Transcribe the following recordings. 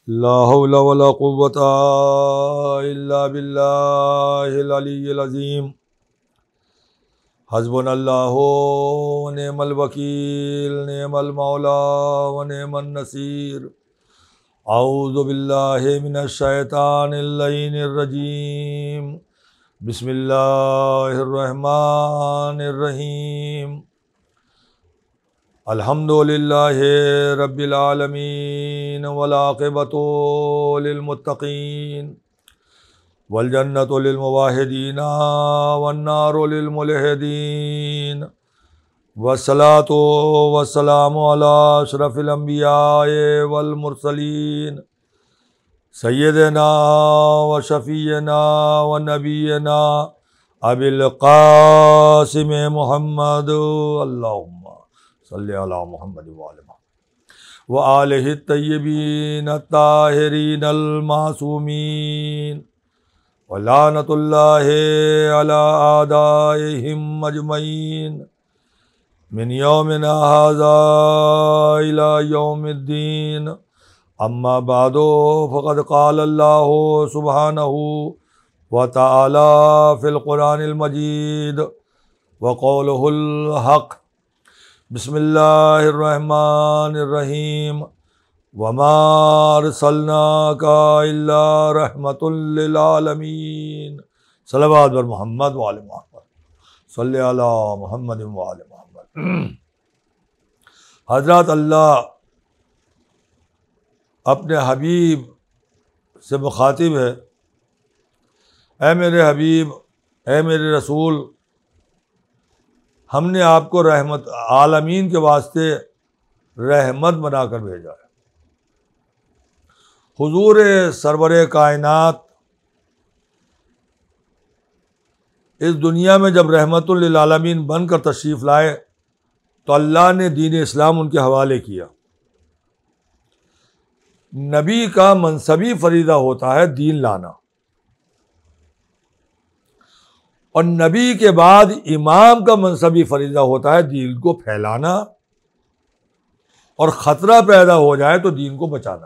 لا حول ولا قوة الا باللہ العلی العظیم حسبنا اللہ ونعم الوکیل نعم المولا ونعم النصیر اعوذ باللہ من الشیطان اللعین الرجیم بسم اللہ الرحمن الرحیم الحمد للہ رب العالمین والعاقبۃ للمتقین والجنۃ للموحدین والنار للملحدین والصلاۃ والسلام علی اشرف الانبیاء والمرسلین سیدنا و شفیعنا و نبینا ابی القاسم محمد اللہم صلی علی محمد وآلہ الطیبین الطاہرین المعصومین ولعنۃ اللہ علی اعدائہم اجمعین من یومنا ھذا الی یوم الدین اما بعد فقد قال اللہ سبحانہ وتعالی فی القرآن المجید وقولہ الحق بسم اللہ الرحمن الرحیم وما ارسلناک الا رحمۃ للعالمین صلوات بر محمد وآل محمد صلی علی محمد وآل محمد۔ حضرات اللہ اپنے حبیب سے مخاطب ہے، اے میرے حبیب، اے میرے رسول، ہم نے آپ کو رحمت عالمین کے واسطے رحمت بنا کر بھیجا ہے۔ حضور سرور کائنات اس دنیا میں جب رحمت للعالمین بن کر تشریف لائے تو اللہ نے دین اسلام ان کے حوالے کیا۔ نبی کا منصبی فریضہ ہوتا ہے دین لانا، اور نبی کے بعد امام کا منصبی فریضہ ہوتا ہے دین کو پھیلانا، اور خطرہ پیدا ہو جائے تو دین کو بچانا۔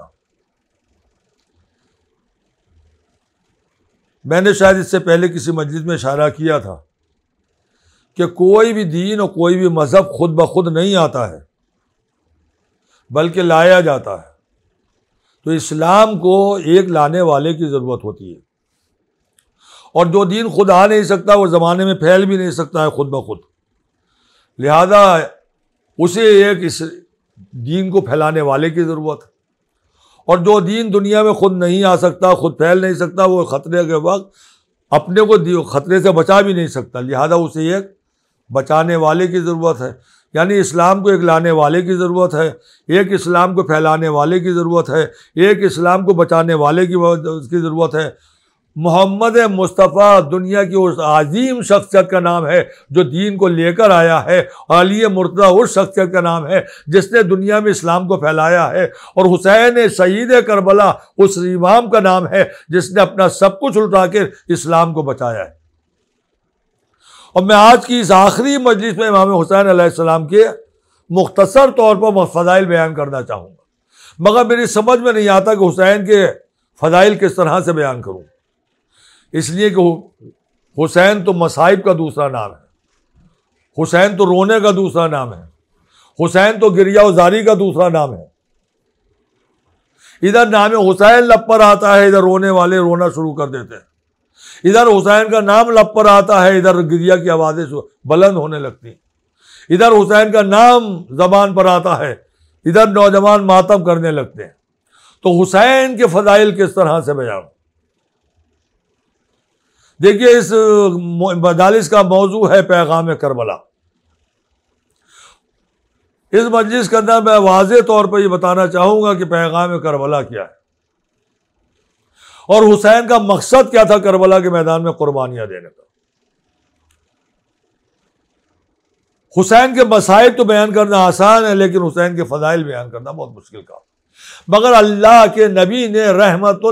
میں نے شاید اس سے پہلے کسی مجلس میں اشارہ کیا تھا کہ کوئی بھی دین اور کوئی بھی مذہب خود بخود نہیں آتا ہے، بلکہ لایا جاتا ہے۔ تو اسلام کو ایک لانے والے کی ضرورت ہوتی ہے، اور جو دین خود آ نہیں سکتا وہ زمانے میں پھیل بھی نہیں سکتا ہے خود بخود، لہذا اسے ایک اس دین کو پھیلانے والے کی ضرورت ہے۔ اور جو دین دنیا میں خود نہیں آ سکتا، خود پھیل نہیں سکتا، وہ خطرے کے وقت اپنے کو خطرے سے بچا بھی نہیں سکتا، لہذا اسے ایک بچانے والے کی ضرورت ہے۔ یعنی اسلام کو ایک لانے والے کی ضرورت ہے، ایک اسلام کو پھیلانے والے کی ضرورت ہے، ایک اسلام کو بچانے والے کی ضرورت ہے۔ محمد مصطفیٰ دنیا کی اس عظیم شخصیت کا نام ہے جو دین کو لے کر آیا ہے، علی مرتضیٰ اس شخصیت کا نام ہے جس نے دنیا میں اسلام کو پھیلایا ہے، اور حسین شہید کربلا اس امام کا نام ہے جس نے اپنا سب کچھ لٹا کے اسلام کو بچایا ہے۔ اور میں آج کی اس آخری مجلس میں امام حسین علیہ السلام کے مختصر طور پر فضائل بیان کرنا چاہوں گا، مگر میری سمجھ میں نہیں آتا کہ حسین کے فضائل کس طرح سے بیان کروں، اس لیے کہ حسین تو مصائب کا دوسرا نام ہے، حسین تو رونے کا دوسرا نام ہے، حسین تو گریہ و زاری کا دوسرا نام ہے۔ ادھر نام حسین لب پر آتا ہے، ادھر رونے والے رونا شروع کر دیتے ہیں، ادھر حسین کا نام لب پر آتا ہے، ادھر گریہ کی آوازیں بلند ہونے لگتی ہیں، ادھر حسین کا نام زبان پر آتا ہے، ادھر نوجوان ماتم کرنے لگتے ہیں۔ تو حسین کے فضائل کس طرح سے بیان؟ دیکھیے، اس مجالس کا موضوع ہے پیغام کربلا۔ اس مجلس کے اندر میں واضح طور پر یہ بتانا چاہوں گا کہ پیغام کربلا کیا ہے، اور حسین کا مقصد کیا تھا کربلا کے میدان میں قربانیاں دینے کا۔ حسین کے مصائب تو بیان کرنا آسان ہے، لیکن حسین کے فضائل بیان کرنا بہت مشکل کام۔ مگر اللہ کے نبی نے رحمت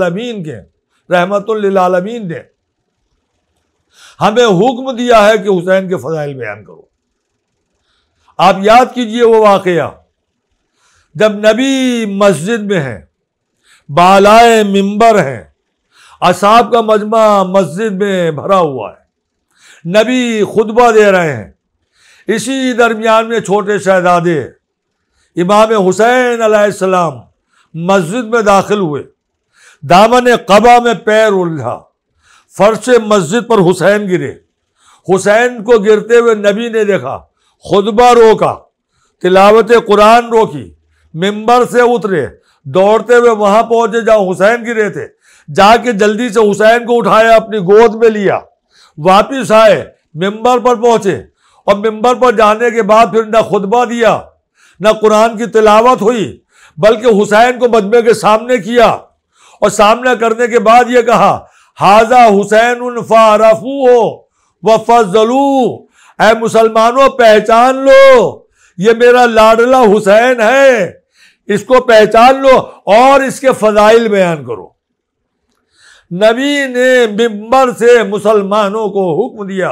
للعالمین نے ہمیں حکم دیا ہے کہ حسین کے فضائل بیان کرو۔ آپ یاد کیجئے وہ واقعہ جب نبی مسجد میں ہیں، بالائے منبر ہیں، اصحاب کا مجمع مسجد میں بھرا ہوا ہے، نبی خطبہ دے رہے ہیں، اسی درمیان میں چھوٹے شہزادے امام حسین علیہ السلام مسجد میں داخل ہوئے، دامن قبا میں پیر الجھا، فرش مسجد پر حسین گرے، حسین کو گرتے ہوئے نبی نے دیکھا، خطبہ روکا، تلاوت قرآن روکی، منبر سے اترے، دوڑتے ہوئے وہاں پہنچے جہاں حسین گرے تھے، جا کے جلدی سے حسین کو اٹھایا، اپنی گود میں لیا، واپس آئے، منبر پر پہنچے، اور منبر پر جانے کے بعد پھر نہ خطبہ دیا نہ قرآن کی تلاوت ہوئی، بلکہ حسین کو مجمع کے سامنے کیا، اور سامنے کرنے کے بعد یہ کہا ھذا حسین فعرفوہ وفضلوہ، اے مسلمانوں پہچان لو یہ میرا لاڈلا حسین ہے، اس کو پہچان لو اور اس کے فضائل بیان کرو۔ نبی نے منبر سے مسلمانوں کو حکم دیا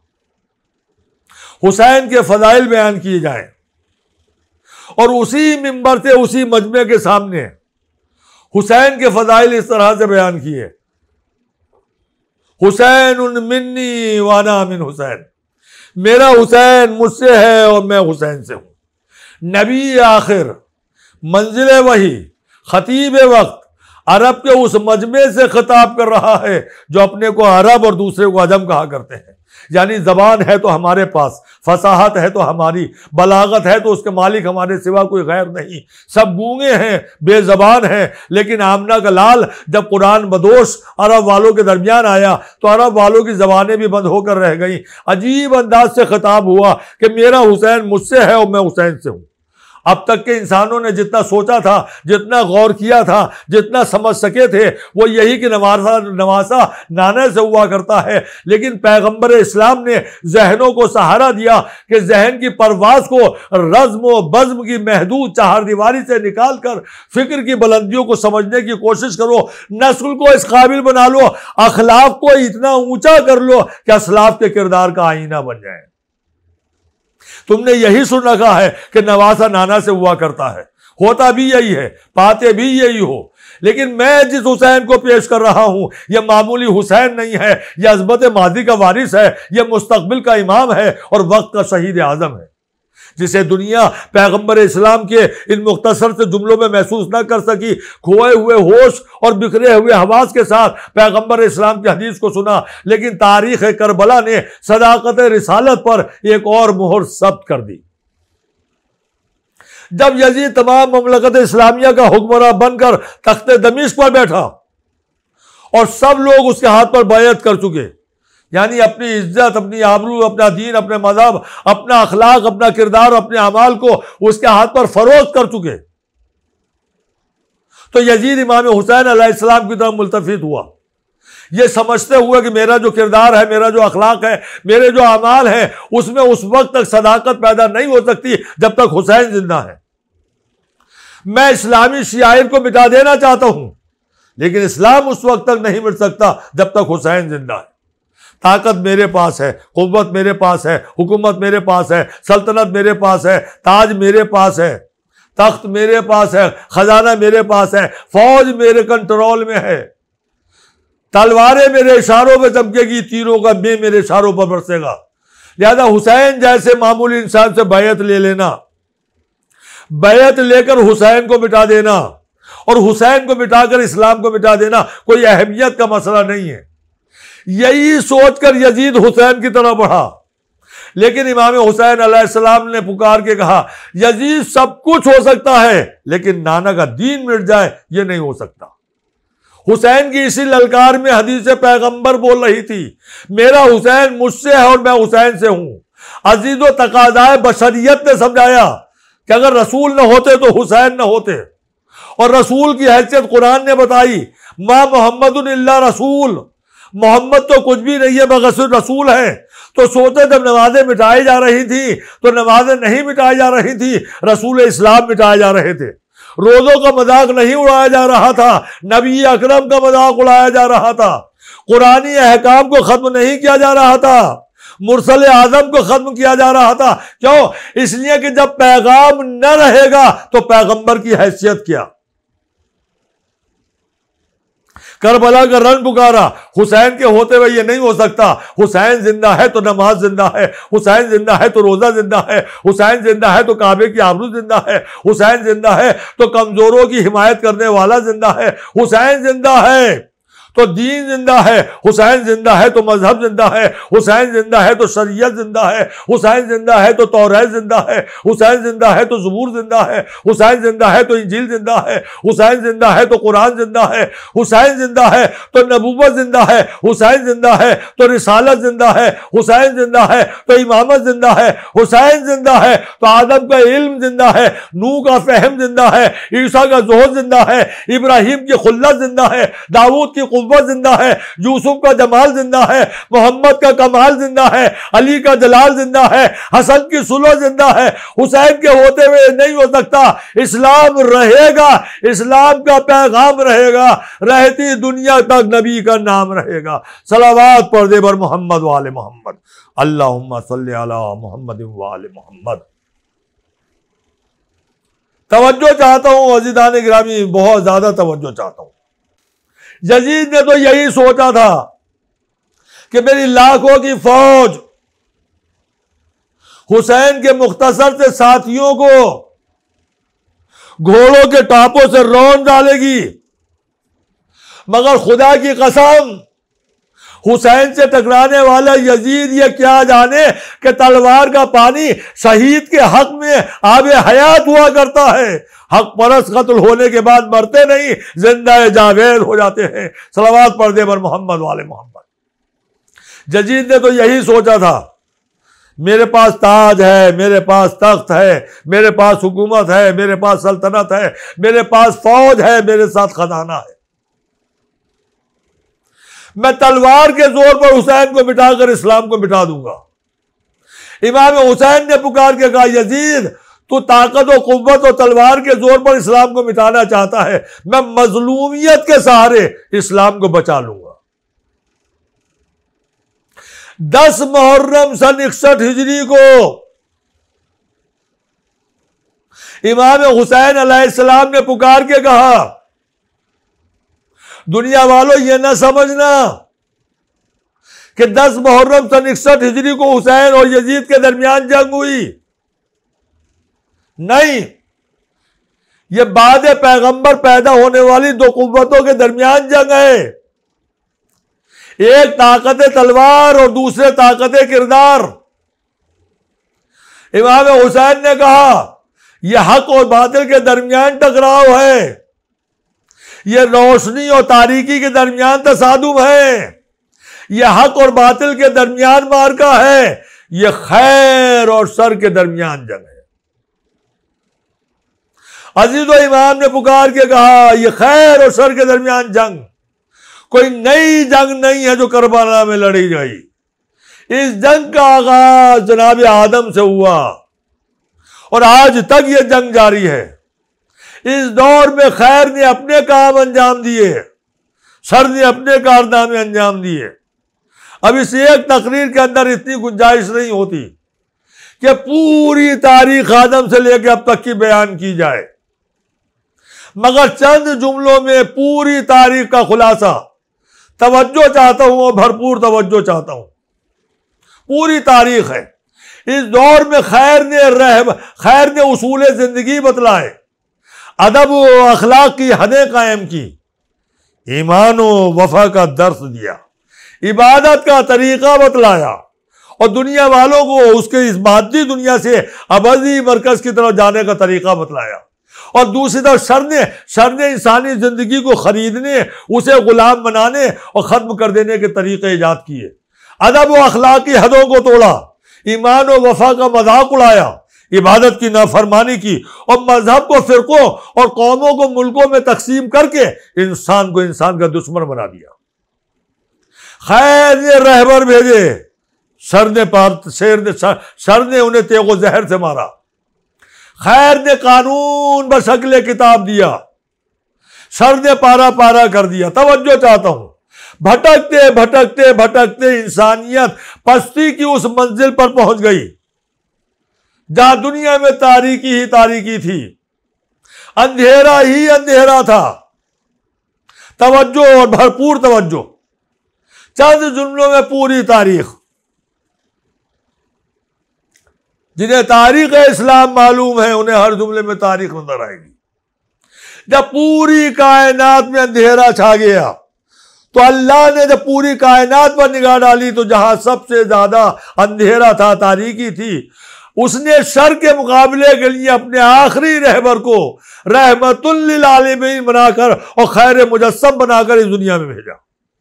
حسین کے فضائل بیان کیے جائیں، اور اسی منبر سے اسی مجمع کے سامنے حسین کے فضائل اس طرح سے بیان کیے، حسین منی وانا من حسین، میرا حسین مجھ سے ہے اور میں حسین سے ہوں۔ نبی آخر، منزل وحی، خطیب وقت، عرب کے اس مجمع سے خطاب کر رہا ہے جو اپنے کو عرب اور دوسرے کو عجم کہا کرتے ہیں، یعنی زبان ہے تو ہمارے پاس، فصاحت ہے تو ہماری، بلاغت ہے تو اس کے مالک ہمارے سوا کوئی غیر نہیں، سب گونگے ہیں، بے زبان ہیں، لیکن آمنہ کا لال جب قرآن بدوش عرب والوں کے درمیان آیا تو عرب والوں کی زبانیں بھی بند ہو کر رہ گئیں، عجیب انداز سے خطاب ہوا کہ میرا حسین مجھ سے ہے اور میں حسین سے ہوں۔ اب تک کے انسانوں نے جتنا سوچا تھا، جتنا غور کیا تھا، جتنا سمجھ سکے تھے، وہ یہی کہ نواسا نانے سے ہوا کرتا ہے، لیکن پیغمبر اسلام نے ذہنوں کو سہارا دیا کہ ذہن کی پرواز کو رزم و بزم کی محدود چہار دیواری سے نکال کر فکر کی بلندیوں کو سمجھنے کی کوشش کرو، نسل کو اس قابل بنا لو، اخلاق کو اتنا اونچا کر لو کہ اسلاف کے کردار کا آئینہ بن جائے۔ تم نے یہی سن رکھا ہے کہ نواسا نانا سے ہوا کرتا ہے، ہوتا بھی یہی ہے، پاتے بھی یہی ہو، لیکن میں جس حسین کو پیش کر رہا ہوں یہ معمولی حسین نہیں ہے، یہ عظمت ماضی کا وارث ہے، یہ مستقبل کا امام ہے اور وقت کا شہید اعظم ہے، جسے دنیا پیغمبر اسلام کے ان مختصر سے جملوں میں محسوس نہ کر سکی۔ کھوئے ہوئے ہوش اور بکھرے ہوئے حواس کے ساتھ پیغمبر اسلام کی حدیث کو سنا، لیکن تاریخ کربلا نے صداقت رسالت پر ایک اور مہر ثبت کر دی۔ جب یزید تمام مملکت اسلامیہ کا حکمراں بن کر تخت دمشق پر بیٹھا اور سب لوگ اس کے ہاتھ پر بیعت کر چکے، یعنی اپنی عزت، اپنی آبرو، اپنا دین، اپنے مذہب، اپنا اخلاق، اپنا کردار اور اپنے اعمال کو اس کے ہاتھ پر فروخت کر چکے، تو یزید امام حسین علیہ السلام کی طرف ملتفت ہوا، یہ سمجھتے ہوئے کہ میرا جو کردار ہے، میرا جو اخلاق ہے، میرے جو اعمال ہیں، اس میں اس وقت تک صداقت پیدا نہیں ہو سکتی جب تک حسین زندہ ہے۔ میں اسلامی شعائر کو مٹا دینا چاہتا ہوں، لیکن اسلام اس وقت تک نہیں مٹ سکتا جب تک حسین زندہ ہے۔ طاقت میرے پاس ہے، قوت میرے پاس ہے، حکومت میرے پاس ہے، سلطنت میرے پاس ہے، تاج میرے پاس ہے، تخت میرے پاس ہے، خزانہ میرے پاس ہے، فوج میرے کنٹرول میں ہے، تلواریں میرے اشاروں پہ چمکے گی، تیروں کا بے میرے اشاروں پر برسے گا۔ لہذا حسین جیسے معمولی انسان سے بیعت لے لینا، بیعت لے کر حسین کو مٹا دینا اور حسین کو مٹا کر اسلام کو مٹا دینا کوئی اہمیت کا مسئلہ نہیں ہے۔ یہی سوچ کر یزید حسین کی طرف بڑھا، لیکن امام حسین علیہ السلام نے پکار کے کہا یزید سب کچھ ہو سکتا ہے لیکن نانا کا دین مٹ جائے یہ نہیں ہو سکتا۔ حسین کی اسی للکار میں حدیث پیغمبر بول رہی تھی، میرا حسین مجھ سے ہے اور میں حسین سے ہوں۔ عزیز و تقاضائے بشریت نے سمجھایا کہ اگر رسول نہ ہوتے تو حسین نہ ہوتے، اور رسول کی حیثیت قرآن نے بتائی، ما محمد الا رسول، محمد تو کچھ بھی نہیں ہے مگر صرف رسول ہے۔ تو سوچے جب نمازیں مٹائی جا رہی تھی تو نمازیں نہیں مٹائی جا رہی تھی، رسول اسلام مٹائے جا رہے تھے۔ روزوں کا مذاق نہیں اڑایا جا رہا تھا، نبی اکرم کا مذاق اڑایا جا رہا تھا، قرآنی احکام کو ختم نہیں کیا جا رہا تھا، مرسل اعظم کو ختم کیا جا رہا تھا۔ کیوں؟ اس لیے کہ جب پیغام نہ رہے گا تو پیغمبر کی حیثیت کیا؟ کربلا کا رن پکارا، حسین کے ہوتے ہوئے یہ نہیں ہو سکتا، حسین زندہ ہے تو نماز زندہ ہے، حسین زندہ ہے تو روزہ زندہ ہے، حسین زندہ ہے تو کعبے کی آبرو زندہ ہے، حسین زندہ ہے تو کمزوروں کی حمایت کرنے والا زندہ ہے، حسین زندہ ہے تو دین زندہ ہے، حسین زندہ ہے تو مذہب زندہ ہے، حسین زندہ ہے تو شریعت زندہ ہے، حسین زندہ ہے تو توریت زندہ ہے، حسین زندہ ہے تو زبور زندہ ہے، حسین زندہ ہے تو انجیل زندہ ہے، حسین زندہ ہے تو قرآن زندہ ہے، حسین زندہ ہے تو نبوت زندہ ہے، حسین زندہ ہے تو رسالت زندہ ہے، حسین زندہ ہے تو امامت زندہ ہے، حسین زندہ ہے تو آدم کا علم زندہ ہے، نوح کا فہم زندہ ہے، عیسیٰ کا زہد زندہ ہے، ابراہیم کی خلت زندہ ہے، داؤد کی قوت زندہ ہے، یوسف کا جمال زندہ ہے، محمد کا کمال زندہ ہے، علی کا جلال زندہ ہے، حسن کی صلح زندہ ہے۔ حسین کے ہوتے ہوئے نہیں ہو سکتا، اسلام رہے گا، اسلام کا پیغام رہے گا، رہتی دنیا تک نبی کا نام رہے گا۔ صلوات پڑھ دے بر محمد وآل محمد، اللہم صلی علی محمد وآل محمد۔ توجہ چاہتا ہوں عزیزان گرامی، بہت زیادہ توجہ چاہتا ہوں۔ یزید نے تو یہی سوچا تھا کہ میری لاکھوں کی فوج حسین کے مختصر سے ساتھیوں کو گھوڑوں کے ٹاپوں سے رون ڈالے گی، مگر خدا کی قسم حسین سے ٹکرانے والا یزید یہ کیا جانے کہ تلوار کا پانی شہید کے حق میں آب حیات ہوا کرتا ہے۔ حق پرست قتل ہونے کے بعد مرتے نہیں، زندہ جاوید ہو جاتے ہیں۔ صلوات پڑھ دے بر محمد والے محمد۔ یزید نے تو یہی سوچا تھا، میرے پاس تاج ہے، میرے پاس تخت ہے، میرے پاس حکومت ہے، میرے پاس سلطنت ہے، میرے پاس فوج ہے، میرے ساتھ خزانہ ہے، میں تلوار کے زور پر حسین کو مٹا کر اسلام کو مٹا دوں گا۔ امام حسین نے پکار کے کہا، یزید تو طاقت و قوت و تلوار کے زور پر اسلام کو مٹانا چاہتا ہے، میں مظلومیت کے سہارے اسلام کو بچا لوں گا۔ 10 محرم سن 61 ہجری کو امام حسین علیہ السلام نے پکار کے کہا، دنیا والوں یہ نہ سمجھنا کہ 10 محرم سن 61 ہجری کو حسین اور یزید کے درمیان جنگ ہوئی، نہیں، یہ بعد پیغمبر پیدا ہونے والی 2 قوتوں کے درمیان جنگ ہے، ایک طاقت تلوار اور دوسرے طاقت کردار۔ امام حسین نے کہا یہ حق اور باطل کے درمیان ٹکراؤ ہے، یہ روشنی اور تاریکی کے درمیان تصادم ہے، یہ حق اور باطل کے درمیان معرکہ ہے، یہ خیر اور شر کے درمیان جنگ ہے۔ عزیز و امام نے پکار کے کہا، یہ خیر اور شر کے درمیان جنگ کوئی نئی جنگ نہیں ہے جو کربلا میں لڑی گئی، اس جنگ کا آغاز جناب آدم سے ہوا اور آج تک یہ جنگ جاری ہے۔ اس دور میں خیر نے اپنے کام انجام دیے، شر نے اپنے کارنامے انجام دیے۔ اب اس ایک تقریر کے اندر اتنی گنجائش نہیں ہوتی کہ پوری تاریخ آدم سے لے کے اب تک کی بیان کی جائے، مگر چند جملوں میں پوری تاریخ کا خلاصہ توجہ چاہتا ہوں اور بھرپور توجہ چاہتا ہوں۔ پوری تاریخ ہے، اس دور میں خیر نے اصول زندگی بتلائے، ادب و اخلاق کی حدیں قائم کی، ایمان و وفا کا درس دیا، عبادت کا طریقہ بتلایا اور دنیا والوں کو اس کے اس مادی دنیا سے ابدی مرکز کی طرف جانے کا طریقہ بتلایا، اور دوسری طرف شر نے انسانی زندگی کو خریدنے، اسے غلام بنانے اور ختم کر دینے کے طریقے ایجاد کیے، ادب و اخلاق کی حدوں کو توڑا، ایمان و وفا کا مذاق اڑایا، عبادت کی نافرمانی کی اور مذہب کو فرقوں اور قوموں کو ملکوں میں تقسیم کر کے انسان کو انسان کا دشمن بنا دیا۔ خیر نے رہبر بھیجے، شر نے انہیں تیغ و زہر سے مارا، خیر نے قانون بشکل کتاب دیا، شر نے پارا پارا کر دیا۔ توجہ چاہتا ہوں، بھٹکتے بھٹکتے بھٹکتے انسانیت پستی کی اس منزل پر پہنچ گئی جہاں دنیا میں تاریکی ہی تاریکی تھی، اندھیرا ہی اندھیرا تھا، توجہ اور بھرپور توجہ. چند جملوں میں پوری تاریخ. جنہیں تاریخ اسلام معلوم ہے انہیں ہر جملے میں تاریخ نظر آئے گی. جب پوری کائنات میں اندھیرا چھا گیا تو اللہ نے جب پوری کائنات پر نگاہ ڈالی تو جہاں سب سے زیادہ اندھیرا تھا، تاریکی تھی، اس نے شر کے مقابلے کے لیے اپنے آخری رہبر کو رحمت للعالمین بنا کر اور خیر مجسم بنا کر اس دنیا میں بھیجا.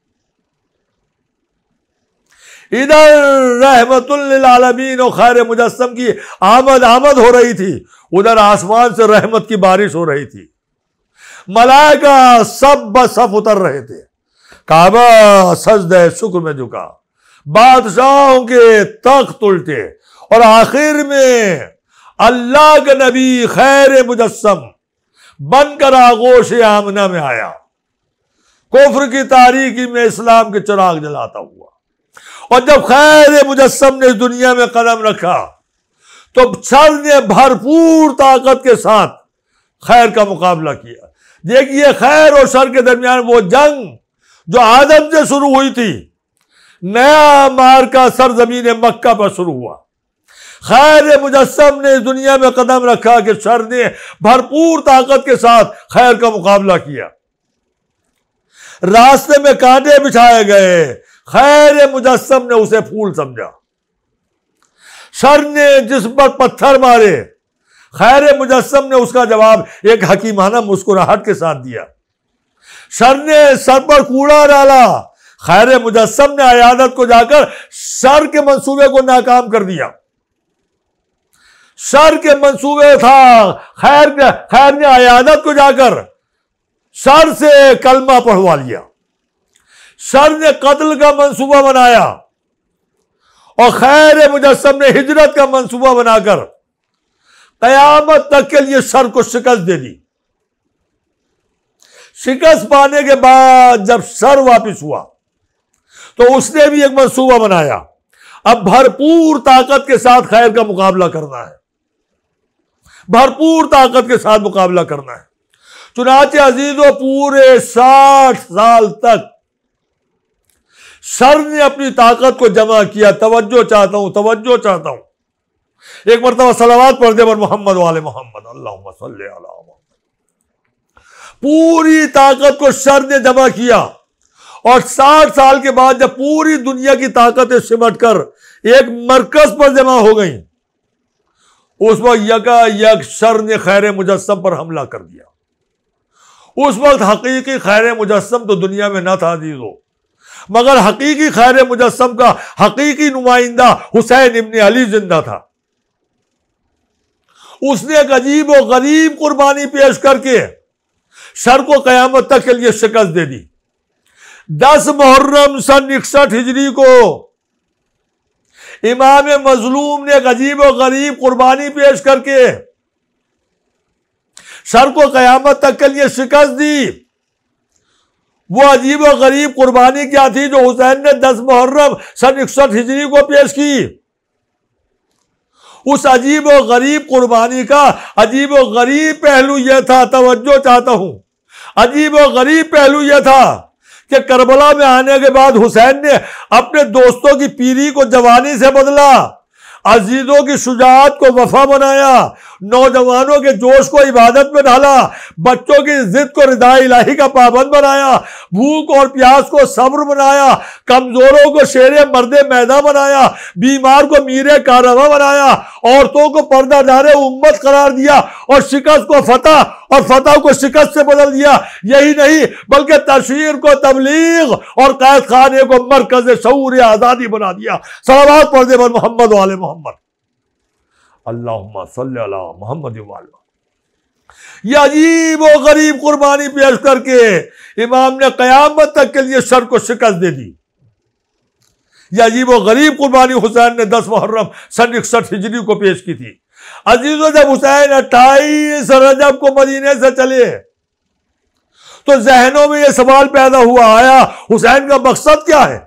ادھر رحمت للعالمین اور خیر مجسم کی آمد ہو رہی تھی، ادھر آسمان سے رحمت کی بارش ہو رہی تھی. ملائکہ سب بصف اتر رہے تھے. کعبہ سجدہ شکر میں جھکا، بادشاہوں کے تخت الٹے، اور آخر میں اللہ کے نبی خیر مجسم بن کر آغوش آمنہ میں آیا، کفر کی تاریکی میں اسلام کے چراغ جلاتا ہوا. اور جب خیر مجسم نے اس دنیا میں قدم رکھا تو شر نے بھرپور طاقت کے ساتھ خیر کا مقابلہ کیا. دیکھیے خیر اور شر کے درمیان وہ جنگ جو آدم سے شروع ہوئی تھی، نیا مارکا سرزمین مکہ پر شروع ہوا. خیر مجسم نے اس دنیا میں قدم رکھا کہ شر نے بھرپور طاقت کے ساتھ خیر کا مقابلہ کیا. راستے میں کانٹے بچھائے گئے، خیر مجسم نے اسے پھول سمجھا. شر نے جس پر پتھر مارے، خیر مجسم نے اس کا جواب ایک حکیمانہ مسکراہٹ کے ساتھ دیا. شر نے سر پر کوڑا ڈالا، خیر مجسم نے عیادت کو جا کر شر کے منصوبے کو ناکام کر دیا. شر کے منصوبے تھا، خیر نے عیادت کو جا کر شر سے کلمہ پڑھوا لیا. شر نے قتل کا منصوبہ بنایا اور خیر مجسم نے ہجرت کا منصوبہ بنا کر قیامت تک کے لیے شر کو شکست دے دی. شکست پانے کے بعد جب شر واپس ہوا تو اس نے بھی ایک منصوبہ بنایا. اب بھرپور طاقت کے ساتھ خیر کا مقابلہ کرنا ہے، بھرپور طاقت کے ساتھ مقابلہ کرنا ہے. چنانچہ عزیزو پورے 60 سال تک شر نے اپنی طاقت کو جمع کیا. توجہ چاہتا ہوں. ایک مرتبہ صلوات پڑھ دے پر محمد وآل محمد، اللہم صلی علی محمد. پوری طاقت کو شر نے جمع کیا اور 60 سال کے بعد جب پوری دنیا کی طاقتیں سمٹ کر ایک مرکز پر جمع ہو گئیں، اس وقت یکا یک شر نے خیر مجسم پر حملہ کر دیا. اس وقت حقیقی خیر مجسم تو دنیا میں نہ تھا عزیزو، مگر حقیقی خیر مجسم کا حقیقی نمائندہ حسین ابن علی زندہ تھا. اس نے ایک عجیب و غریب قربانی پیش کر کے شر کو قیامت تک کے لیے شکست دے دی. 10 محرم سن 61 ہجری کو امام مظلوم نے ایک عجیب و غریب قربانی پیش کر کے شر کو قیامت تک کے لیے شکست دی. وہ عجیب و غریب قربانی کیا تھی جو حسین نے 10 محرم سن 61 ہجری کو پیش کی؟ اس عجیب و غریب قربانی کا عجیب و غریب پہلو یہ تھا، توجہ چاہتا ہوں، عجیب و غریب پہلو یہ تھا کہ کربلا میں آنے کے بعد حسین نے اپنے دوستوں کی پیری کو جوانی سے بدلا، عزیزوں کی شجاعت کو وفا بنایا، نوجوانوں کے جوش کو عبادت میں ڈالا، بچوں کی ضد کو رضا الہی کا پابند بنایا، بھوک اور پیاس کو صبر بنایا، کمزوروں کو شیر مرد میدان بنایا، بیمار کو میر کارواں بنایا، عورتوں کو پردہ دار امت قرار دیا، اور شکست کو فتح اور فتح کو شکست سے بدل دیا. یہی نہیں بلکہ تشہیر کو تبلیغ اور قید خانے کو مرکز شعور آزادی بنا دیا. صلوات پڑھ دے پر محمد وآل محمد، اللہم صلی علی محمد وآلہ. یہ عجیب و غریب قربانی پیش کر کے امام نے قیامت تک کے لیے شر کو شکست دے دی. یہ عجیب و غریب قربانی حسین نے 10 محرم سن 61 ہجری کو پیش کی تھی. عزیزوں جب حسین 28 رجب کو مدینے سے چلے تو ذہنوں میں یہ سوال پیدا ہوا، آیا حسین کا مقصد کیا ہے؟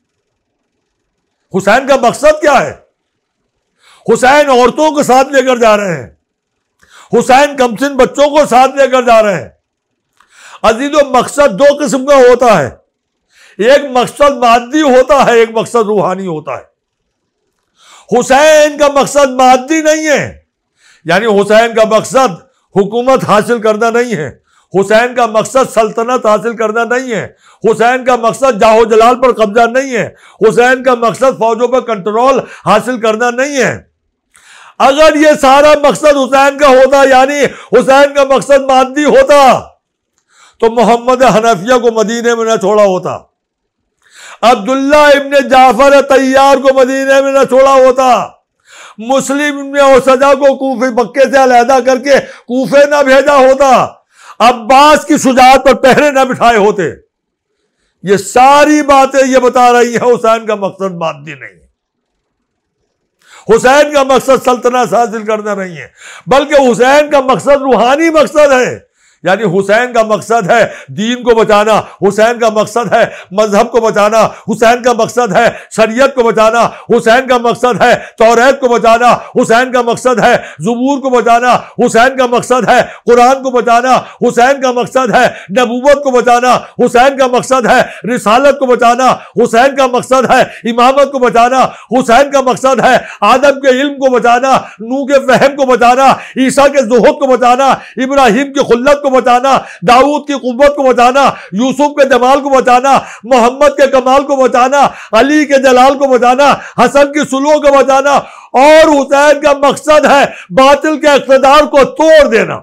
حسین کا مقصد کیا ہے؟ حسین عورتوں کو ساتھ لے کر جا رہے ہیں، حسین کمسن بچوں کو ساتھ لے کر جا رہے ہیں. عزیزو مقصد دو قسم کا ہوتا ہے، ایک مقصد مادی ہوتا ہے، ایک مقصد روحانی ہوتا ہے۔ حسین کا مقصد مادی نہیں ہے، یعنی حسین کا مقصد حکومت حاصل کرنا نہیں ہے، حسین کا مقصد سلطنت حاصل کرنا نہیں ہے، حسین کا مقصد جاہ و جلال پر قبضہ نہیں ہے، حسین کا مقصد فوجوں پر کنٹرول حاصل کرنا نہیں ہے۔ اگر یہ سارا مقصد حسین کا ہوتا، یعنی حسین کا مقصد مادی ہوتا، تو محمد حنفیہ کو مدینے میں نہ چھوڑا ہوتا، عبداللہ ابن جعفر طیار کو مدینے میں نہ چھوڑا ہوتا، مسلم ابن اوسجہ کو کوفے مکے سے علیحدہ کر کے کوفے نہ بھیجا ہوتا، عباس کی شجاعت پر پہرے نہ بٹھائے ہوتے۔ یہ ساری باتیں یہ بتا رہی ہیں حسین کا مقصد مادی نہیں ہے، حسین کا مقصد سلطنت حاصل کرنا نہیں ہے، بلکہ حسین کا مقصد روحانی مقصد ہے، یعنی حسین کا مقصد ہے دین کو بچانا، حسین کا مقصد ہے مذہب کو بچانا، حسین کا مقصد ہے شریعت کو بچانا، حسین کا مقصد ہے توریت کو بچانا، حسین کا مقصد ہے زبور کو بچانا، حسین کا مقصد ہے قرآن کو بچانا، حسین کا مقصد ہے نبوت کو بچانا، حسین کا مقصد ہے رسالت کو بچانا، حسین کا مقصد ہے امامت کو بچانا، حسین کا مقصد ہے آدم کے علم کو بچانا، نوح کے فہم کو بچانا، عیسیٰ کے زہد کو بچانا، ابراہیم کی خلت کو بچانا، داؤد کی قوت کو بچانا، یوسف کے جمال کو بچانا، محمد کے کمال کو بچانا، علی کے جلال کو بچانا، حسن کی سلووں کو بچانا، اور حسین کا مقصد ہے باطل کے اقتدار کو توڑ دینا۔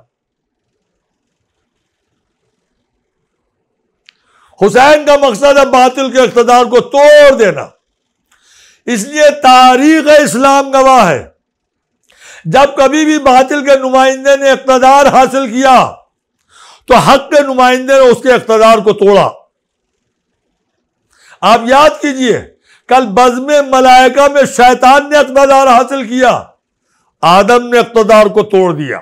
حسین کا مقصد ہے باطل کے اقتدار کو توڑ دینا۔ اس لیے تاریخ اسلام گواہ ہے، جب کبھی بھی باطل کے نمائندے نے اقتدار حاصل کیا تو حق کے نمائندے نے اس کے اقتدار کو توڑا۔ آپ یاد کیجئے، کل بزم ملائکہ میں شیطان نے اقتدار حاصل کیا، آدم نے اقتدار کو توڑ دیا۔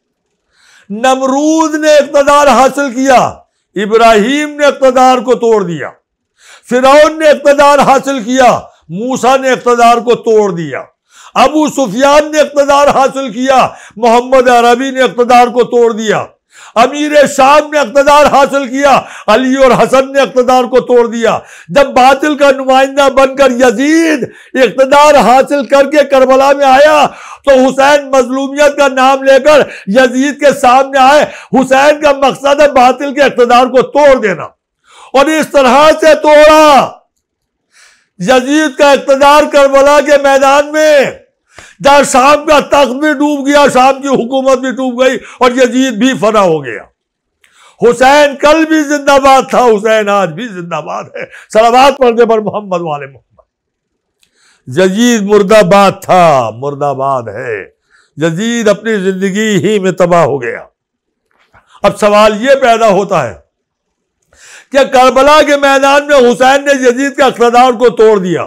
نمرود نے اقتدار حاصل کیا، ابراہیم نے اقتدار کو توڑ دیا۔ فرعون نے اقتدار حاصل کیا، موسیٰ نے اقتدار کو توڑ دیا۔ ابو سفیان نے اقتدار حاصل کیا، محمد عربی نے اقتدار کو توڑ دیا۔ امیر شام نے اقتدار حاصل کیا، علی اور حسن نے اقتدار کو توڑ دیا۔ جب باطل کا نمائندہ بن کر یزید اقتدار حاصل کر کے کربلا میں آیا تو حسین مظلومیت کا نام لے کر یزید کے سامنے آئے۔ حسین کا مقصد ہے باطل کے اقتدار کو توڑ دینا، اور اس طرح سے توڑا۔ یزید کا اقتدار کربلا کے میدان میں، جہاں شام کا تخت بھی ڈوب گیا، شام کی حکومت بھی ڈوب گئی، اور یزید بھی فنا ہو گیا۔ حسین کل بھی زندہ باد تھا، حسین آج بھی زندہ باد ہے۔ صلوات پڑھنے پر محمد والے محمد۔ یزید مردہ باد تھا، مردہ باد ہے۔ یزید اپنی زندگی ہی میں تباہ ہو گیا۔ اب سوال یہ پیدا ہوتا ہے کہ کربلا کے میدان میں حسین نے یزید کے اقتدار کو توڑ دیا،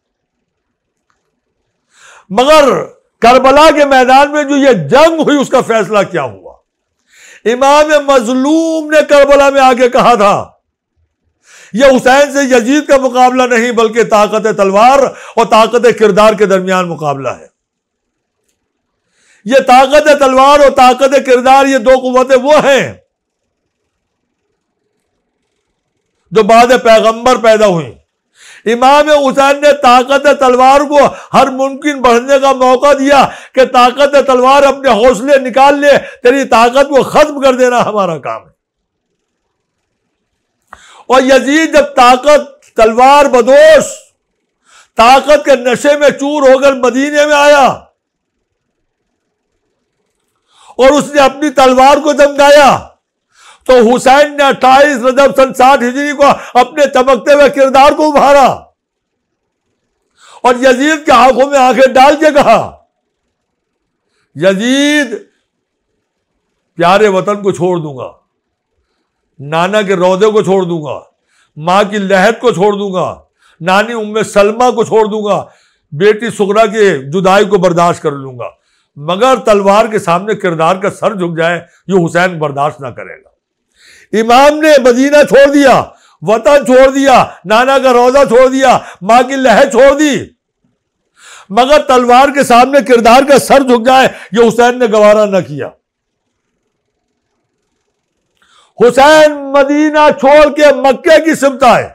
مگر کربلا کے میدان میں جو یہ جنگ ہوئی اس کا فیصلہ کیا ہوا؟ امام مظلوم نے کربلا میں آگے کہا تھا یہ حسین سے یزید کا مقابلہ نہیں بلکہ طاقت تلوار اور طاقت کردار کے درمیان مقابلہ ہے۔ یہ طاقت تلوار اور طاقت کردار، یہ دو قوتیں وہ ہیں جو بعد پیغمبر پیدا ہوئیں۔ امام حسین نے طاقت تلوار کو ہر ممکن بڑھنے کا موقع دیا کہ طاقت تلوار اپنے حوصلے نکال لے، تیری طاقت کو ختم کر دینا ہمارا کام ہے۔ اور یزید جب طاقت تلوار بدوش، طاقت کے نشے میں چور ہو کر مدینے میں آیا اور اس نے اپنی تلوار کو دمکایا تو حسین نے 28 رجب سن 60 ہجری کو اپنے چمکتے ہوئے کردار کو ابھارا اور یزید کے آنکھوں میں آنکھیں ڈال کے کہا، یزید پیارے وطن کو چھوڑ دوں گا، نانا کے روضے کو چھوڑ دوں گا، ماں کی لحد کو چھوڑ دوں گا، نانی ام سلمہ کو چھوڑ دوں گا، بیٹی سغرا کی جدائی کو برداشت کر لوں گا، مگر تلوار کے سامنے کردار کا سر جھک جائے یہ حسین برداشت نہ کرے گا۔ امام نے مدینہ چھوڑ دیا، وطن چھوڑ دیا، نانا کا روضہ چھوڑ دیا، ماں کی لحد چھوڑ دی، مگر تلوار کے سامنے کردار کا سر جھک جائے یہ حسین نے گوارا نہ کیا۔ حسین مدینہ چھوڑ کے مکے کی سمت آئے.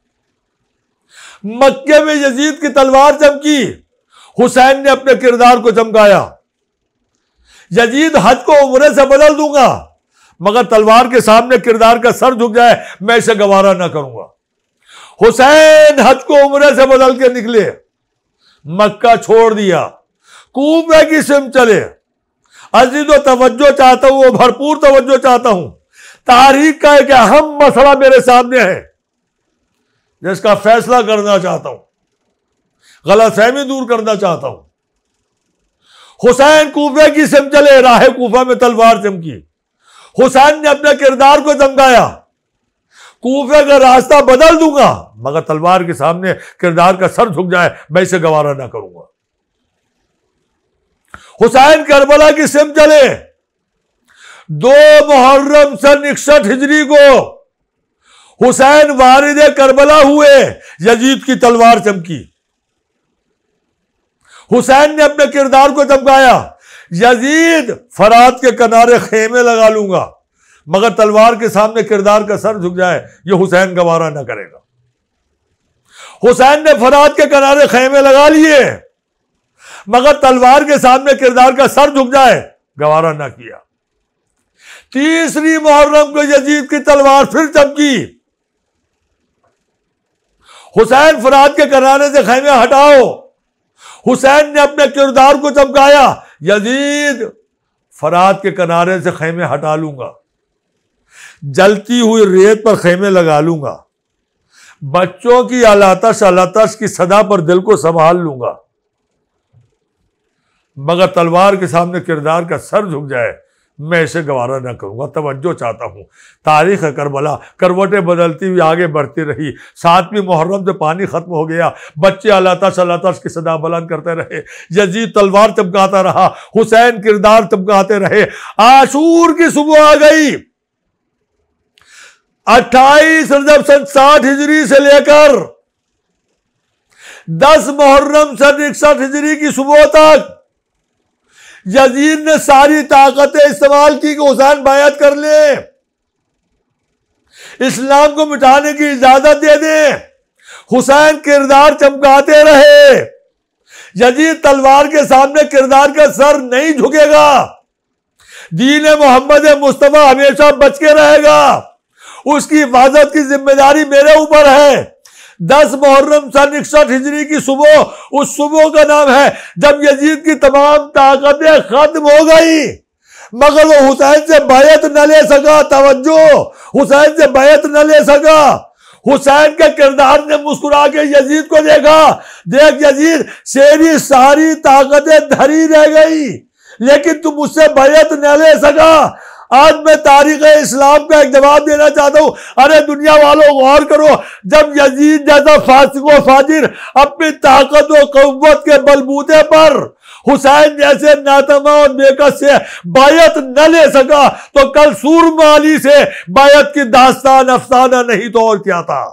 مکے میں یزید کی تلوار چمکی, حسین نے اپنے کردار کو چمکایا. یزید حج کو عمرے سے بدل دوں گا مگر تلوار کے سامنے کردار کا سر جھک جائے میں اسے گوارا نہ کروں گا. حسین حج کو عمرے سے بدل کے نکلے, مکہ چھوڑ دیا, کوفہ کی سمت چلے. عزیز و توجہ چاہتا ہوں, وہ بھرپور توجہ چاہتا ہوں. تاریخ کا ایک اہم مسئلہ میرے سامنے ہے جس کا فیصلہ کرنا چاہتا ہوں, غلط فہمی دور کرنا چاہتا ہوں. حسین کوفہ کی سمت چلے, راہ کوفہ میں تلوار چمکی. حسین نے اپنے کردار کو چمکایا, کوفہ کا راستہ بدل دوں گا مگر تلوار کے سامنے کردار کا سر جھک جائے میں اسے گوارا نہ کروں گا. حسین کربلا کی سمت چلے. 2 محرم سن 61 ہجری کو حسین وارد کربلا ہوئے, یزید کی تلوار چمکی. حسین نے اپنے کردار کو چمکایا. یزید فرات کے کنارے خیمے لگا لوں گا مگر تلوار کے سامنے کردار کا سر جھک جائے یہ حسین گوارا نہ کرے گا. حسین نے فرات کے کنارے خیمے لگا لیے مگر تلوار کے سامنے کردار کا سر جھک جائے گوارا نہ کیا. 3 محرم کو یزید کی تلوار پھر چمکی. حسین فرات کے کنارے سے خیمے ہٹاؤ. حسین نے اپنے کردار کو چمکایا. یزید فرات کے کنارے سے خیمے ہٹا لوں گا, جلتی ہوئی ریت پر خیمے لگا لوں گا, بچوں کی الاتش کی صدا پر دل کو سنبھال لوں گا مگر تلوار کے سامنے کردار کا سر جھک جائے میں اسے گوارا نہ کروں گا. توجہ چاہتا ہوں, تاریخ کربلا کروٹیں بدلتی ہوئی آگے بڑھتی رہی. 7ویں محرم سے پانی ختم ہو گیا, بچے الاتش کی صدا بلند کرتے رہے, یزید تلوار چمکاتا رہا, حسین کردار چمکاتے رہے. عاشور کی صبح آ گئی. 28 رجب سن 60 ہجری سے لے کر 10 محرم سن 61 ہجری کی صبح تک یزید نے ساری طاقتیں استعمال کی کہ حسین بیعت کر لے, اسلام کو مٹانے کی اجازت دے دیں. حسین کردار چمکاتے رہے. یزید تلوار کے سامنے کردار کا سر نہیں جھکے گا. دین محمد مصطفیٰ ہمیشہ بچ کے رہے گا. اس کی حفاظت کی ذمہ داری میرے اوپر ہے. 10 محرم سن 61 ہجری کی صبح, اس صبح کا نام ہے جب یزید کی تمام طاقتیں ختم ہو گئی مگر وہ حسین سے بیعت نہ لے سکا. توجہ, حسین سے بیعت نہ لے سکا. حسین کے کردار نے مسکرا کے یزید کو دیکھا, دیکھ یزید تیری ساری طاقتیں دھری رہ گئی لیکن تم مجھ سے بیعت نہ لے سکا. آج میں تاریخ اسلام کا ایک جواب دینا چاہتا ہوں. ارے دنیا والوں غور کرو, جب یزید جیسا فاسق و فاجر اپنی طاقت و قوت کے بلبوتے پر حسین جیسے ناتما اور بیکس سے بیعت نہ لے سکا تو کل سورما علی سے بیعت کی داستان افسانہ نہیں تو اور کیا تھا.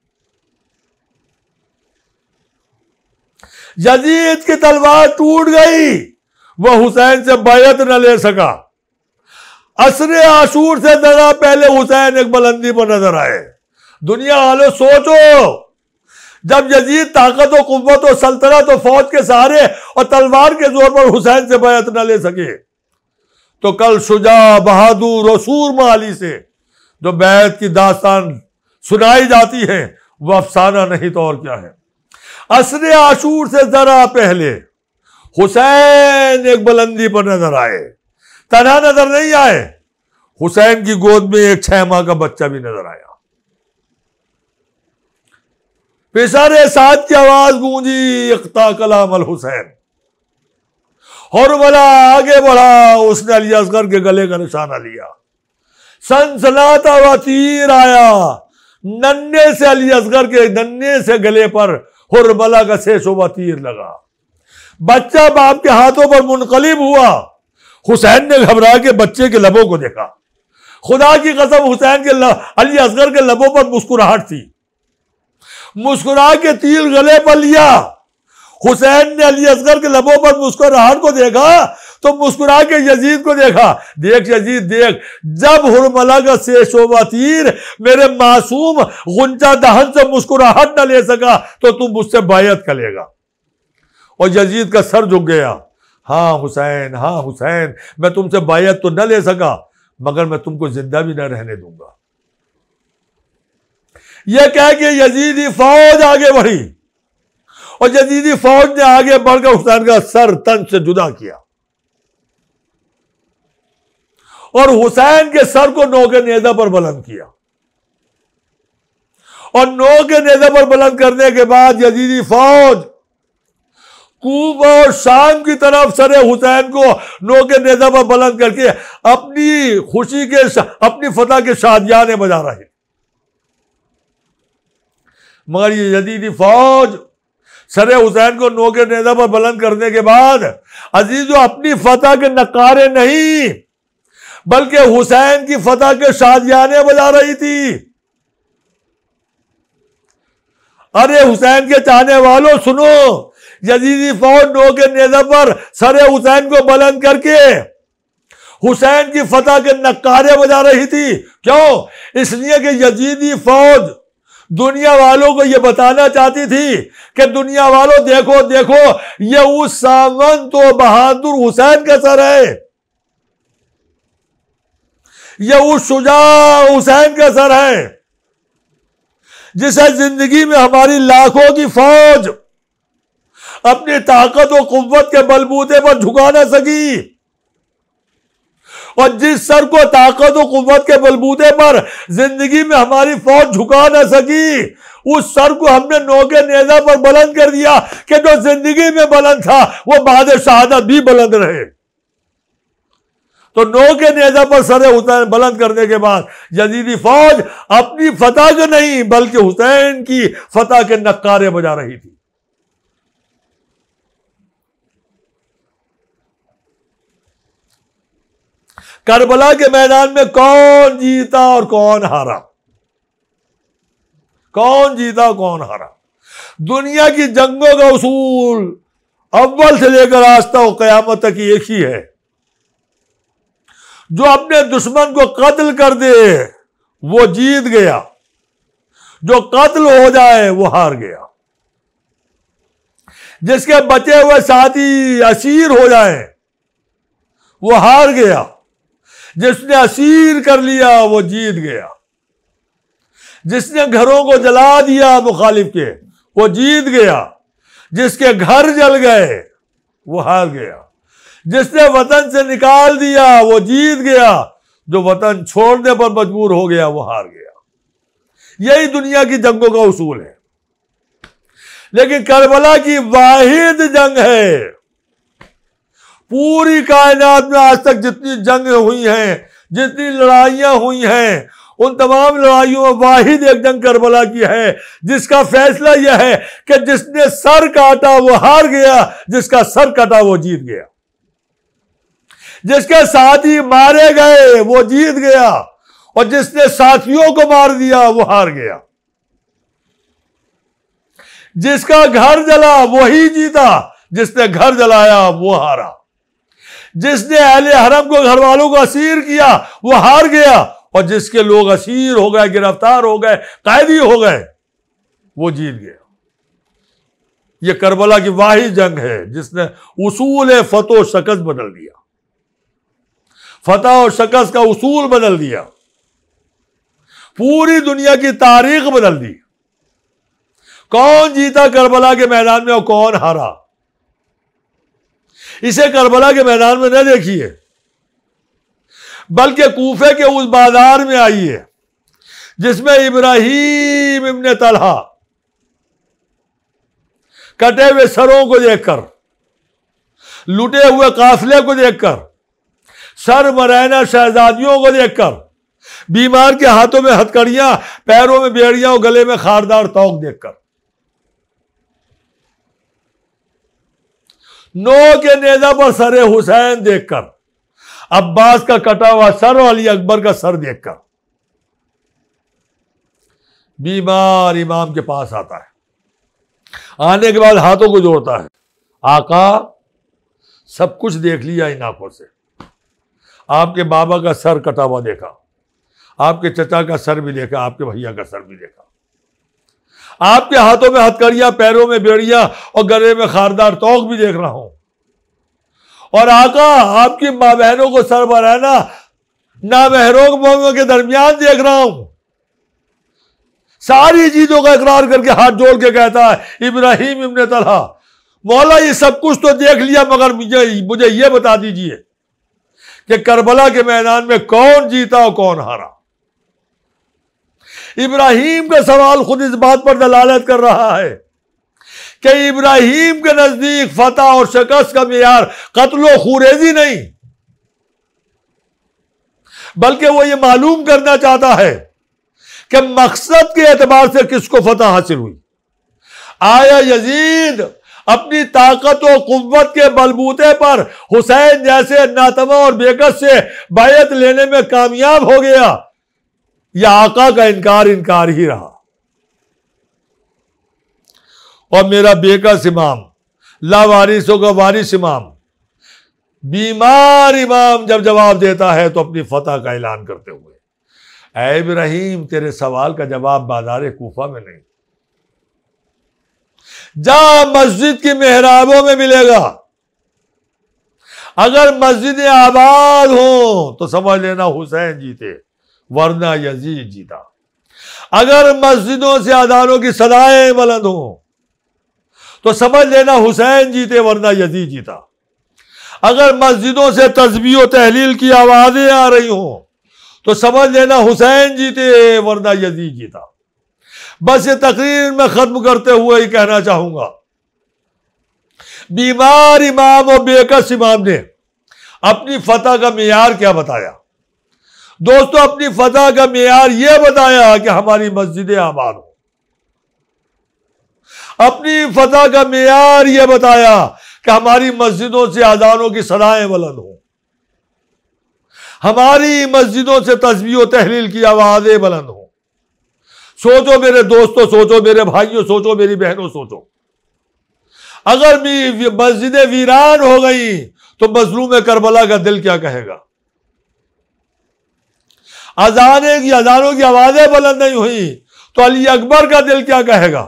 یزید کی تلوار ٹوٹ گئی, وہ حسین سے بیعت نہ لے سکا. عصر عاشور سے ذرا پہلے حسین ایک بلندی پر نظر آئے. دنیا والوں سوچو, جب یزید طاقت و قوت و سلطنت و فوج کے سہارے اور تلوار کے زور پر حسین سے بیعت نہ لے سکے تو کل شجاع بہادر اور سورما علی سے جو بیعت کی داستان سنائی جاتی ہے وہ افسانہ نہیں تو اور کیا ہے. عصر عاشور سے ذرا پہلے حسین ایک بلندی پر نظر آئے. تنہا نظر نہیں آئے, حسین کی گود میں ایک 6 ماہ کا بچہ بھی نظر آیا. پسر سعد کی آواز گونجی, اقتا کلام الحسین. حرملہ آگے بڑھا, اس نے علی اصغر کے گلے کا نشانہ لیا. سنسناتا ہوا تیر آیا, ننھے سے علی اصغر کے ننھے سے گلے پر حرملہ کا سیشوبہ تیر لگا. بچہ باپ کے ہاتھوں پر منقلب ہوا. حسین نے گھبرا کے بچے کے لبوں کو دیکھا. خدا کی قسم حسین کے علی اصغر کے لبوں پر مسکراہٹ تھی. مسکرا کے تیر گلے پر لیا. حسین نے علی اصغر کے لبوں پر مسکراہٹ کو دیکھا تو مسکرا کے یزید کو دیکھا، دیکھ یزید دیکھ، جب حرملہ کا سے شعبہ تیر میرے معصوم غنچہ دہن سے مسکراہٹ نہ لے سکا تو تم مجھ سے بیعت کرے گا۔ اور یزید کا سر جھک گیا، ہاں حسین، ہاں حسین، میں تم سے بیعت تو نہ لے سکا مگر میں تم کو زندہ بھی نہ رہنے دوں گا۔ یہ کہہ کے یزیدی فوج آگے بڑھی اور یزیدی فوج نے آگے بڑھ کر حسین کا سر تن سے جدا کیا اور حسین کے سر کو نوک نیزہ پر بلند کیا، اور نوک نیزہ پر بلند کرنے کے بعد یزیدی فوج کوفہ اور شام کی طرف سر حسین کو نوک نیزہ پر بلند کر کے اپنی خوشی کے اپنی فتح کے شادیانے بجا رہے، مگر یہ یزیدی فوج سر حسین کو نوک نیزہ پر بلند کرنے کے بعد عزیزو اپنی فتح کے نقارے نہیں بلکہ حسین کی فتح کے شادیانے بجا رہی تھی۔ ارے حسین کے چاہنے والوں سنو، یزیدی فوج نوک نیزہ پر سر حسین کو بلند کر کے حسین کی فتح کے نقارے بجا رہی تھی۔ کیوں؟ اس لیے کہ یزیدی فوج دنیا والوں کو یہ بتانا چاہتی تھی کہ دنیا والوں دیکھو دیکھو، یہ اس ساونت و بہادر حسین کا سر ہے، یہ اس شجاع حسین کا سر ہے جسے زندگی میں ہماری لاکھوں کی فوج اپنی طاقت و قوت کے بلبوتے پر جھکا نہ سکی، اور جس سر کو طاقت و قوت کے بلبوتے پر زندگی میں ہماری فوج جھکا نہ سکی، اس سر کو ہم نے نوک نیزہ پر بلند کر دیا کہ جو زندگی میں بلند تھا وہ بعد شہادت بھی بلند رہے۔ تو نوک نیزہ پر سر حسین بلند کرنے کے بعد یزیدی فوج اپنی فتح کے نہیں بلکہ حسین کی فتح کے نقارے بجا رہی تھی۔ کربلا کے میدان میں کون جیتا اور کون ہارا؟ کون جیتا کون ہارا؟ دنیا کی جنگوں کا اصول اول سے لے کر آج تک قیامت تک ایک ہی ہے، جو اپنے دشمن کو قتل کر دے وہ جیت گیا، جو قتل ہو جائے وہ ہار گیا، جس کے بچے ہوئے ساتھی اسیر ہو جائیں وہ ہار گیا، جس نے اسیر کر لیا وہ جیت گیا، جس نے گھروں کو جلا دیا مخالف کے وہ جیت گیا، جس کے گھر جل گئے وہ ہار گیا، جس نے وطن سے نکال دیا وہ جیت گیا، جو وطن چھوڑنے پر مجبور ہو گیا وہ ہار گیا۔ یہی دنیا کی جنگوں کا اصول ہے، لیکن کربلا کی واحد جنگ ہے، پوری کائنات میں آج تک جتنی جنگ ہوئی ہیں، جتنی لڑائیاں ہوئی ہیں، ان تمام لڑائیوں میں واحد ایک جنگ کربلا کی ہے جس کا فیصلہ یہ ہے کہ جس نے سر کاٹا وہ ہار گیا، جس کا سر کٹا وہ جیت گیا، جس کے ساتھی مارے گئے وہ جیت گیا، اور جس نے ساتھیوں کو مار دیا وہ ہار گیا، جس کا گھر جلا وہی جیتا، جس نے گھر جلایا وہ ہارا، جس نے اہل حرم کو گھر والوں کو اسیر کیا وہ ہار گیا، اور جس کے لوگ اسیر ہو گئے، گرفتار ہو گئے، قیدی ہو گئے وہ جیت گیا۔ یہ کربلا کی واحد جنگ ہے جس نے اصول فتح و شکست بدل دیا، فتح و شکست کا اصول بدل دیا، پوری دنیا کی تاریخ بدل دی۔ کون جیتا کربلا کے میدان میں اور کون ہارا؟ اسے کربلا کے میدان میں نہ دیکھیے، بلکہ کوفے کے اس بازار میں آئیے جس میں ابراہیم ابن طلحہ کٹے ہوئے سروں کو دیکھ کر، لٹے ہوئے قافلے کو دیکھ کر، سر مرینہ شہزادیوں کو دیکھ کر، بیمار کے ہاتھوں میں ہتکڑیاں، پیروں میں بیڑیاں اور گلے میں خاردار توق دیکھ کر، نو کے نیزہ پر سر حسین دیکھ کر، عباس کا کٹا ہوا سر اور علی اکبر کا سر دیکھ کر، بیمار امام کے پاس آتا ہے، آنے کے بعد ہاتھوں کو جوڑتا ہے، آقا سب کچھ دیکھ لیا ان آنکھوں سے. آپ کے بابا کا سر کٹا ہوا دیکھا, آپ کے چچا کا سر بھی دیکھا, آپ کے بھیا کا سر بھی دیکھا, آپ کے ہاتھوں میں ہتھکڑیاں, پیروں میں بیڑیاں اور گلے میں خاردار توق بھی دیکھ رہا ہوں. اور آقا آپ کی ماں بہنوں کو سر برہنہ نامحرم قوموں کے درمیان دیکھ رہا ہوں. ساری چیزوں کا اقرار کر کے ہاتھ جوڑ کے کہتا ہے ابراہیم ابن طلحہ, مولا یہ سب کچھ تو دیکھ لیا, مگر مجھے یہ بتا دیجئے کہ کربلا کے میدان میں کون جیتا اور کون ہارا. ابراہیم کا سوال خود اس بات پر دلالت کر رہا ہے کہ ابراہیم کے نزدیک فتح اور شکست کا معیار قتل و خوریزی نہیں, بلکہ وہ یہ معلوم کرنا چاہتا ہے کہ مقصد کے اعتبار سے کس کو فتح حاصل ہوئی. آیا یزید اپنی طاقت و قوت کے بلبوتے پر حسین جیسے ناتواں اور بیکس سے بیعت لینے میں کامیاب ہو گیا, یا آقا کا انکار ہی رہا؟ اور میرا بیکس امام, لاوارثوں کا وارث امام, بیمار امام جب جواب دیتا ہے تو اپنی فتح کا اعلان کرتے ہوئے, اے ابراہیم تیرے سوال کا جواب بازار کوفہ میں نہیں, جا مسجد کی محرابوں میں ملے گا. اگر مسجدیں آباد ہوں تو سمجھ لینا حسین جیتے, ورنہ یزید جیتا. اگر مسجدوں سے اذانوں کی صدائیں بلند ہوں تو سمجھ لینا حسین جیتے, ورنہ یزید جیتا. اگر مسجدوں سے تسبیح و تحلیل کی آوازیں آ رہی ہوں تو سمجھ لینا حسین جیتے, ورنہ یزید جیتا. بس یہ تقریر میں ختم کرتے ہوئے ہی کہنا چاہوں گا, بیمار امام اور بیکس امام نے اپنی فتح کا معیار کیا بتایا؟ دوستو اپنی فتح کا معیار یہ بتایا کہ ہماری مسجدیں آباد ہوں. اپنی فتح کا معیار یہ بتایا کہ ہماری مسجدوں سے اذانوں کی صدائیں بلند ہوں, ہماری مسجدوں سے تسبیح و تحلیل کی آوازیں بلند ہوں. سوچو میرے دوستو, سوچو میرے بھائیوں, سوچو میری بہنوں, سوچو اگر مسجدیں ویران ہو گئیں تو مظلوم کربلا کا دل کیا کہے گا؟ اذانوں کی آوازیں بلند نہیں ہوئی تو علی اکبر کا دل کیا کہے گا؟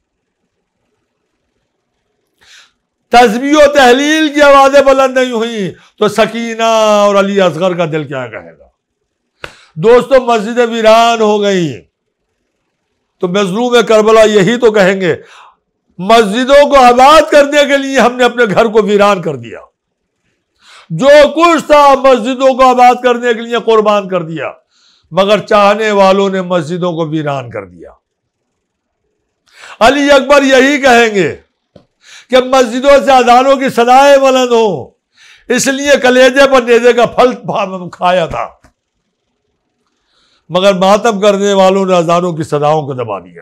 تسبیح و تحلیل کی آوازیں بلند نہیں ہوئی تو سکینہ اور علی اصغر کا دل کیا کہے گا؟ دوستو مسجدیں ویران ہو گئی تو مظلوم کربلا یہی تو کہیں گے, مسجدوں کو آباد کرنے کے لیے ہم نے اپنے گھر کو ویران کر دیا, جو کچھ تھا مسجدوں کو آباد کرنے کے لیے قربان کر دیا, مگر چاہنے والوں نے مسجدوں کو ویران کر دیا. علی اکبر یہی کہیں گے کہ مسجدوں سے اذانوں کی صدائیں بلند ہوں, اس لیے کلیجے پر نیزے کا پھل کھایا تھا, مگر ماتم کرنے والوں نے اذانوں کی صداؤں کو دبا دیا.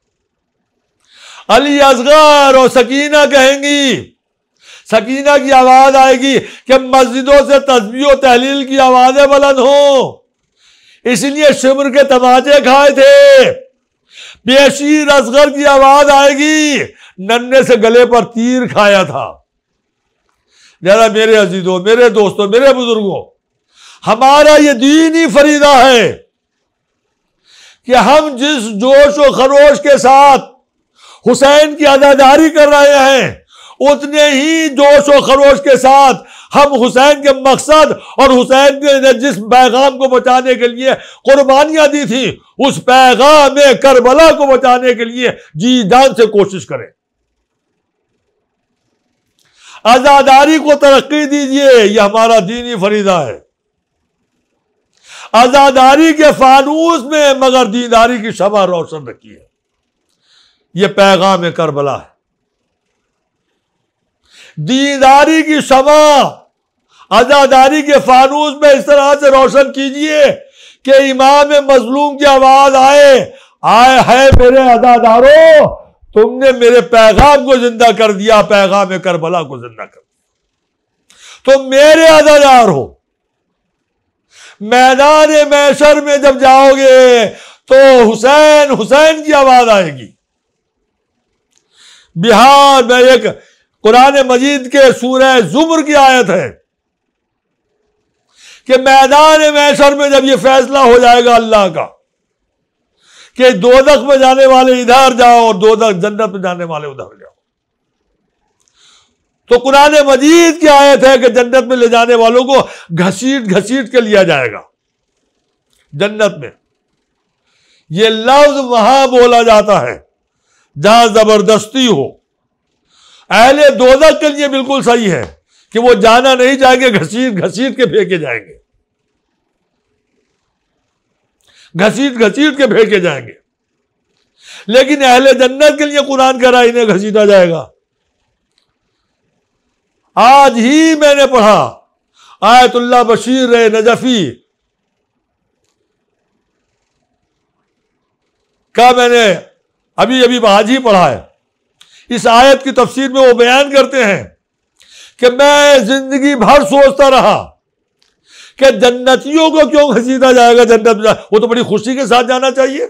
علی اصغر اور سکینہ کہیں گی, سکینہ کی آواز آئے گی کہ مسجدوں سے تسبیح و تحلیل کی آوازیں بلند ہوں, اس لیے شمر کے تماچے کھائے تھے. بیشیر اصغر کی آواز آئے گی, ننے سے گلے پر تیر کھایا تھا. ذرا میرے عزیزوں, میرے دوستوں, میرے بزرگوں, ہمارا یہ دینی فریضہ ہے کہ ہم جس جوش و خروش کے ساتھ حسین کی عزاداری کر رہے ہیں, اتنے ہی جوش و خروش کے ساتھ ہم حسین کے مقصد اور حسین نے جس پیغام کو بچانے کے لیے قربانیاں دی تھی, اس پیغام کربلا کو بچانے کے لیے جی جان سے کوشش کریں. عزاداری کو ترقی دیجیے, یہ ہمارا دینی فریضہ ہے. عزاداری کے فانوس میں مگر دینداری کی شمع روشن رکھیے, یہ پیغام کربلا ہے. دینداری کی شمع عزاداری کے فانوس میں اس طرح سے روشن کیجئے کہ امام مظلوم کی آواز آئے ہے میرے عزاداروں, تم نے میرے پیغام کو زندہ کر دیا, پیغام کربلا کو زندہ کر دیا, تم میرے عزادار ہو. میدان محشر میں جب جاؤ گے تو حسین حسین کی آواز آئے گی. بہار میں ایک قرآن مجید کے سورہ زمر کی آیت ہے کہ میدان محشر میں جب یہ فیصلہ ہو جائے گا اللہ کا کہ دوزخ میں جانے والے ادھر جاؤ اور دوزخ جنت میں جانے والے ادھر جاؤ، تو قرآن مجید کی آیت ہے کہ جنت میں لے جانے والوں کو گھسیٹ گھسیٹ کے لیا جائے گا جنت میں۔ یہ لفظ وہاں بولا جاتا ہے جہاں زبردستی ہو۔ اہل دوزخ کے لیے بالکل صحیح ہے کہ وہ جانا نہیں چاہیں گے، گھسیٹ گھسیٹ کے پھینکے جائیں گے، گھسیٹ گھسیٹ کے پھینکے جائیں گے۔ لیکن اہل جنت کے لیے قرآن کہہ رہا ہے انہیں گھسیٹا جائے گا۔ آج ہی میں نے پڑھا آیت اللہ بشیر نجفی کا، میں نے ابھی آج ہی پڑھا ہے۔ اس آیت کی تفسیر میں وہ بیان کرتے ہیں کہ میں زندگی بھر سوچتا رہا کہ جنتیوں کو کیوں گھسیٹا جائے گا جنت میں، وہ تو بڑی خوشی کے ساتھ جانا چاہیے،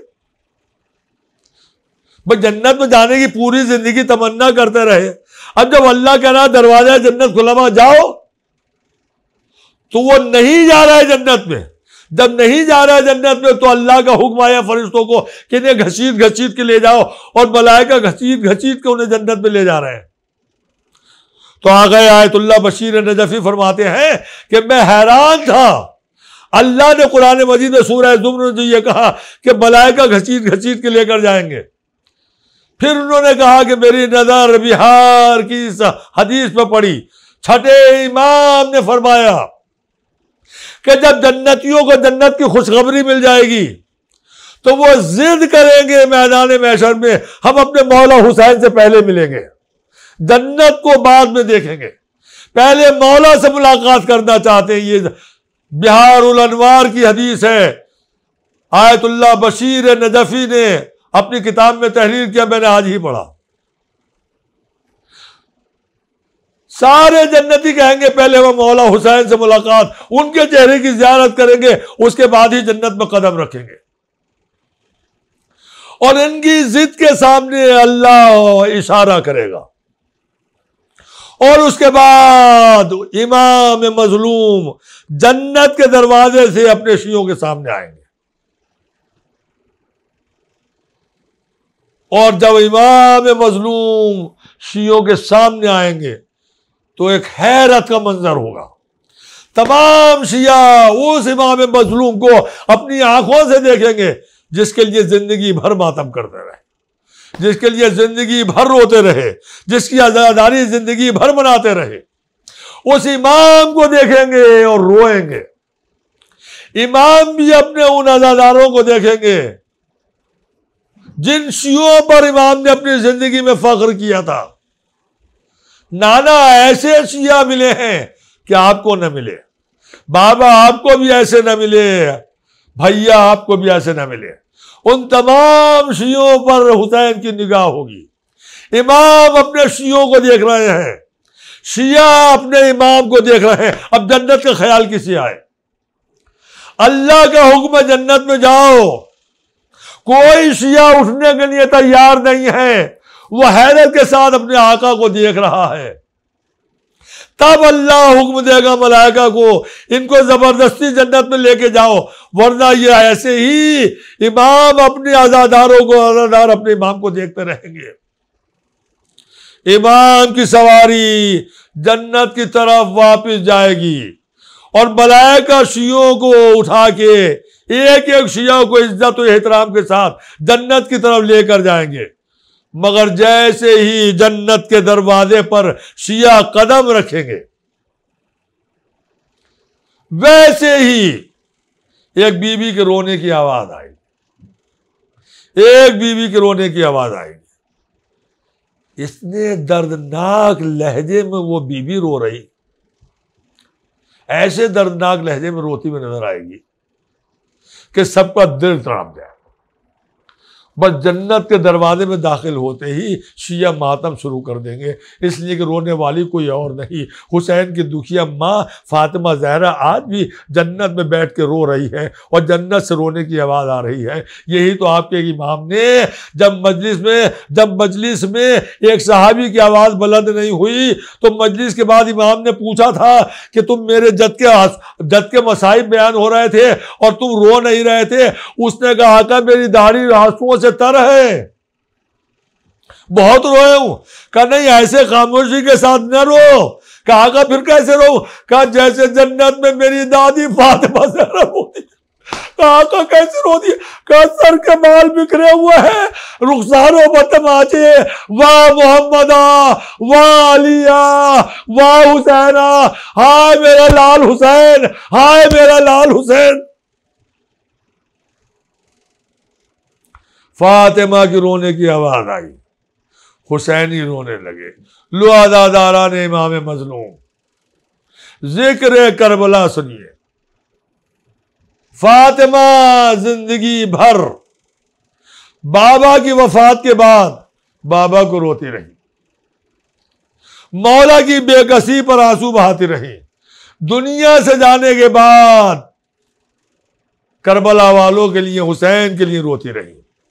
بس جنت میں جانے کی پوری زندگی تمنا کرتے رہے۔ اب جب اللہ کہہ رہا دروازہ جنت کھلا ہوا جاؤ، تو وہ نہیں جا رہا ہے جنت میں۔ جب نہیں جا رہا ہے جنت میں تو اللہ کا حکم آیا فرشتوں کو کہ انہیں گھسیٹ گھسیٹ کے لے جاؤ، اور ملائکہ گھسیٹ گھسیٹ کے انہیں جنت میں لے جا رہے ہیں۔ تو آگئے آیت اللہ بشیر نجفی فرماتے ہیں کہ میں حیران تھا، اللہ نے قرآن مجید میں سورہ زمر میں جو یہ کہا کہ ملائکہ گھسیٹ گھسیٹ کے لے کر جائیں گے، پھر انہوں نے کہا کہ میری نظر بہار کی اس حدیث پہ پڑی، چھٹے امام نے فرمایا کہ جب جنتیوں کو جنت کی خوشخبری مل جائے گی تو وہ ضد کریں گے میدان محشر میں ہم اپنے مولا حسین سے پہلے ملیں گے، جنت کو بعد میں دیکھیں گے، پہلے مولا سے ملاقات کرنا چاہتے ہیں۔ یہ بہار الانوار کی حدیث ہے، آیت اللہ بشیر نجفی نے اپنی کتاب میں تحریر کیا، میں نے آج ہی پڑھا۔ سارے جنتی کہیں گے پہلے وہ مولا حسین سے ملاقات، ان کے چہرے کی زیارت کریں گے، اس کے بعد ہی جنت میں قدم رکھیں گے، اور ان کی ضد کے سامنے اللہ اشارہ کرے گا، اور اس کے بعد امام مظلوم جنت کے دروازے سے اپنے شیعوں کے سامنے آئیں گے، اور جب امام مظلوم شیعوں کے سامنے آئیں گے تو ایک حیرت کا منظر ہوگا۔ تمام شیعہ اس امام مظلوم کو اپنی آنکھوں سے دیکھیں گے جس کے لیے زندگی بھر ماتم کرتے رہے، جس کے لیے زندگی بھر روتے رہے، جس کی عزاداری زندگی بھر مناتے رہے، اس امام کو دیکھیں گے اور روئیں گے۔ امام بھی اپنے ان عزاداروں کو دیکھیں گے جن شیعوں پر امام نے اپنی زندگی میں فخر کیا تھا۔ نانا ایسے شیعہ ملے ہیں کہ آپ کو نہ ملے، بابا آپ کو بھی ایسے نہ ملے، بھیا آپ کو بھی ایسے نہ ملے۔ ان تمام شیعوں پر حسین کی نگاہ ہوگی۔ امام اپنے شیعوں کو دیکھ رہے ہیں، شیعہ اپنے امام کو دیکھ رہے ہیں۔ اب جنت کا خیال کسی آئے؟ اللہ کا حکم ہے جنت میں جاؤ، کوئی شیعہ اٹھنے کے لیے تیار نہیں ہے، وہ حیرت کے ساتھ اپنے آقا کو دیکھ رہا ہے۔ تب اللہ حکم دے گا ملائکہ کو ان کو زبردستی جنت میں لے کے جاؤ، ورنہ یہ ایسے ہی امام اپنے عزاداروں کو، عزادار اپنے امام کو دیکھتے رہیں گے۔ امام کی سواری جنت کی طرف واپس جائے گی، اور ملائکہ شیعوں کو اٹھا کے ایک ایک شیعہ کو عزت و احترام کے ساتھ جنت کی طرف لے کر جائیں گے۔ مگر جیسے ہی جنت کے دروازے پر شیعہ قدم رکھیں گے، ویسے ہی ایک بی بی کے رونے کی آواز آئے گی، ایک بی بی کے رونے کی آواز آئے گی۔ اتنے دردناک لہجے میں وہ بی بی رو رہی، ایسے دردناک لہجے میں روتی ہوئی نظر آئے گی کہ سب کا دل تڑپ جائے۔ بس جنت کے دروازے میں داخل ہوتے ہی شیعہ ماتم شروع کر دیں گے، اس لیے کہ رونے والی کوئی اور نہیں، حسین کی دکھیا ماں فاطمہ زہرا آج بھی جنت میں بیٹھ کے رو رہی ہے اور جنت سے رونے کی آواز آ رہی ہے۔ یہی تو آپ کے امام نے جب مجلس میں ایک صحابی کی آواز بلند نہیں ہوئی تو مجلس کے بعد امام نے پوچھا تھا کہ تم میرے جد کے مصائب بیان ہو رہے تھے اور تم رو نہیں رہے تھے؟ اس نے کہا کہ میری داڑھی آنسوؤں سے تر ہے، بہت روئے ہوں۔ کہا نہیں، ایسے خاموشی کے ساتھ نہ رو۔ کہا کہ پھر کیسے رو؟ کہا جیسے جنت میں میری دادی فاطمہ زہرا روتی۔ کہا کہ کیسے روتی؟ کہا سر کے بال بکھرے ہوئے ہیں، رخساروں پر تماچے، واہ محمدہ، واہ علیہ، واہ حسینہ، ہائے میرا لال حسین، ہائے میرا لال حسین۔ فاطمہ کی رونے کی آواز آئی، حسینی رونے لگے۔ لو عزاداران امام مظلوم، ذکر کربلا سنیے۔ فاطمہ زندگی بھر بابا کی وفات کے بعد بابا کو روتی رہی، مولا کی بے کسی پر آنسو بہاتی رہی۔ دنیا سے جانے کے بعد کربلا والوں کے لیے، حسین کے لیے روتی رہی۔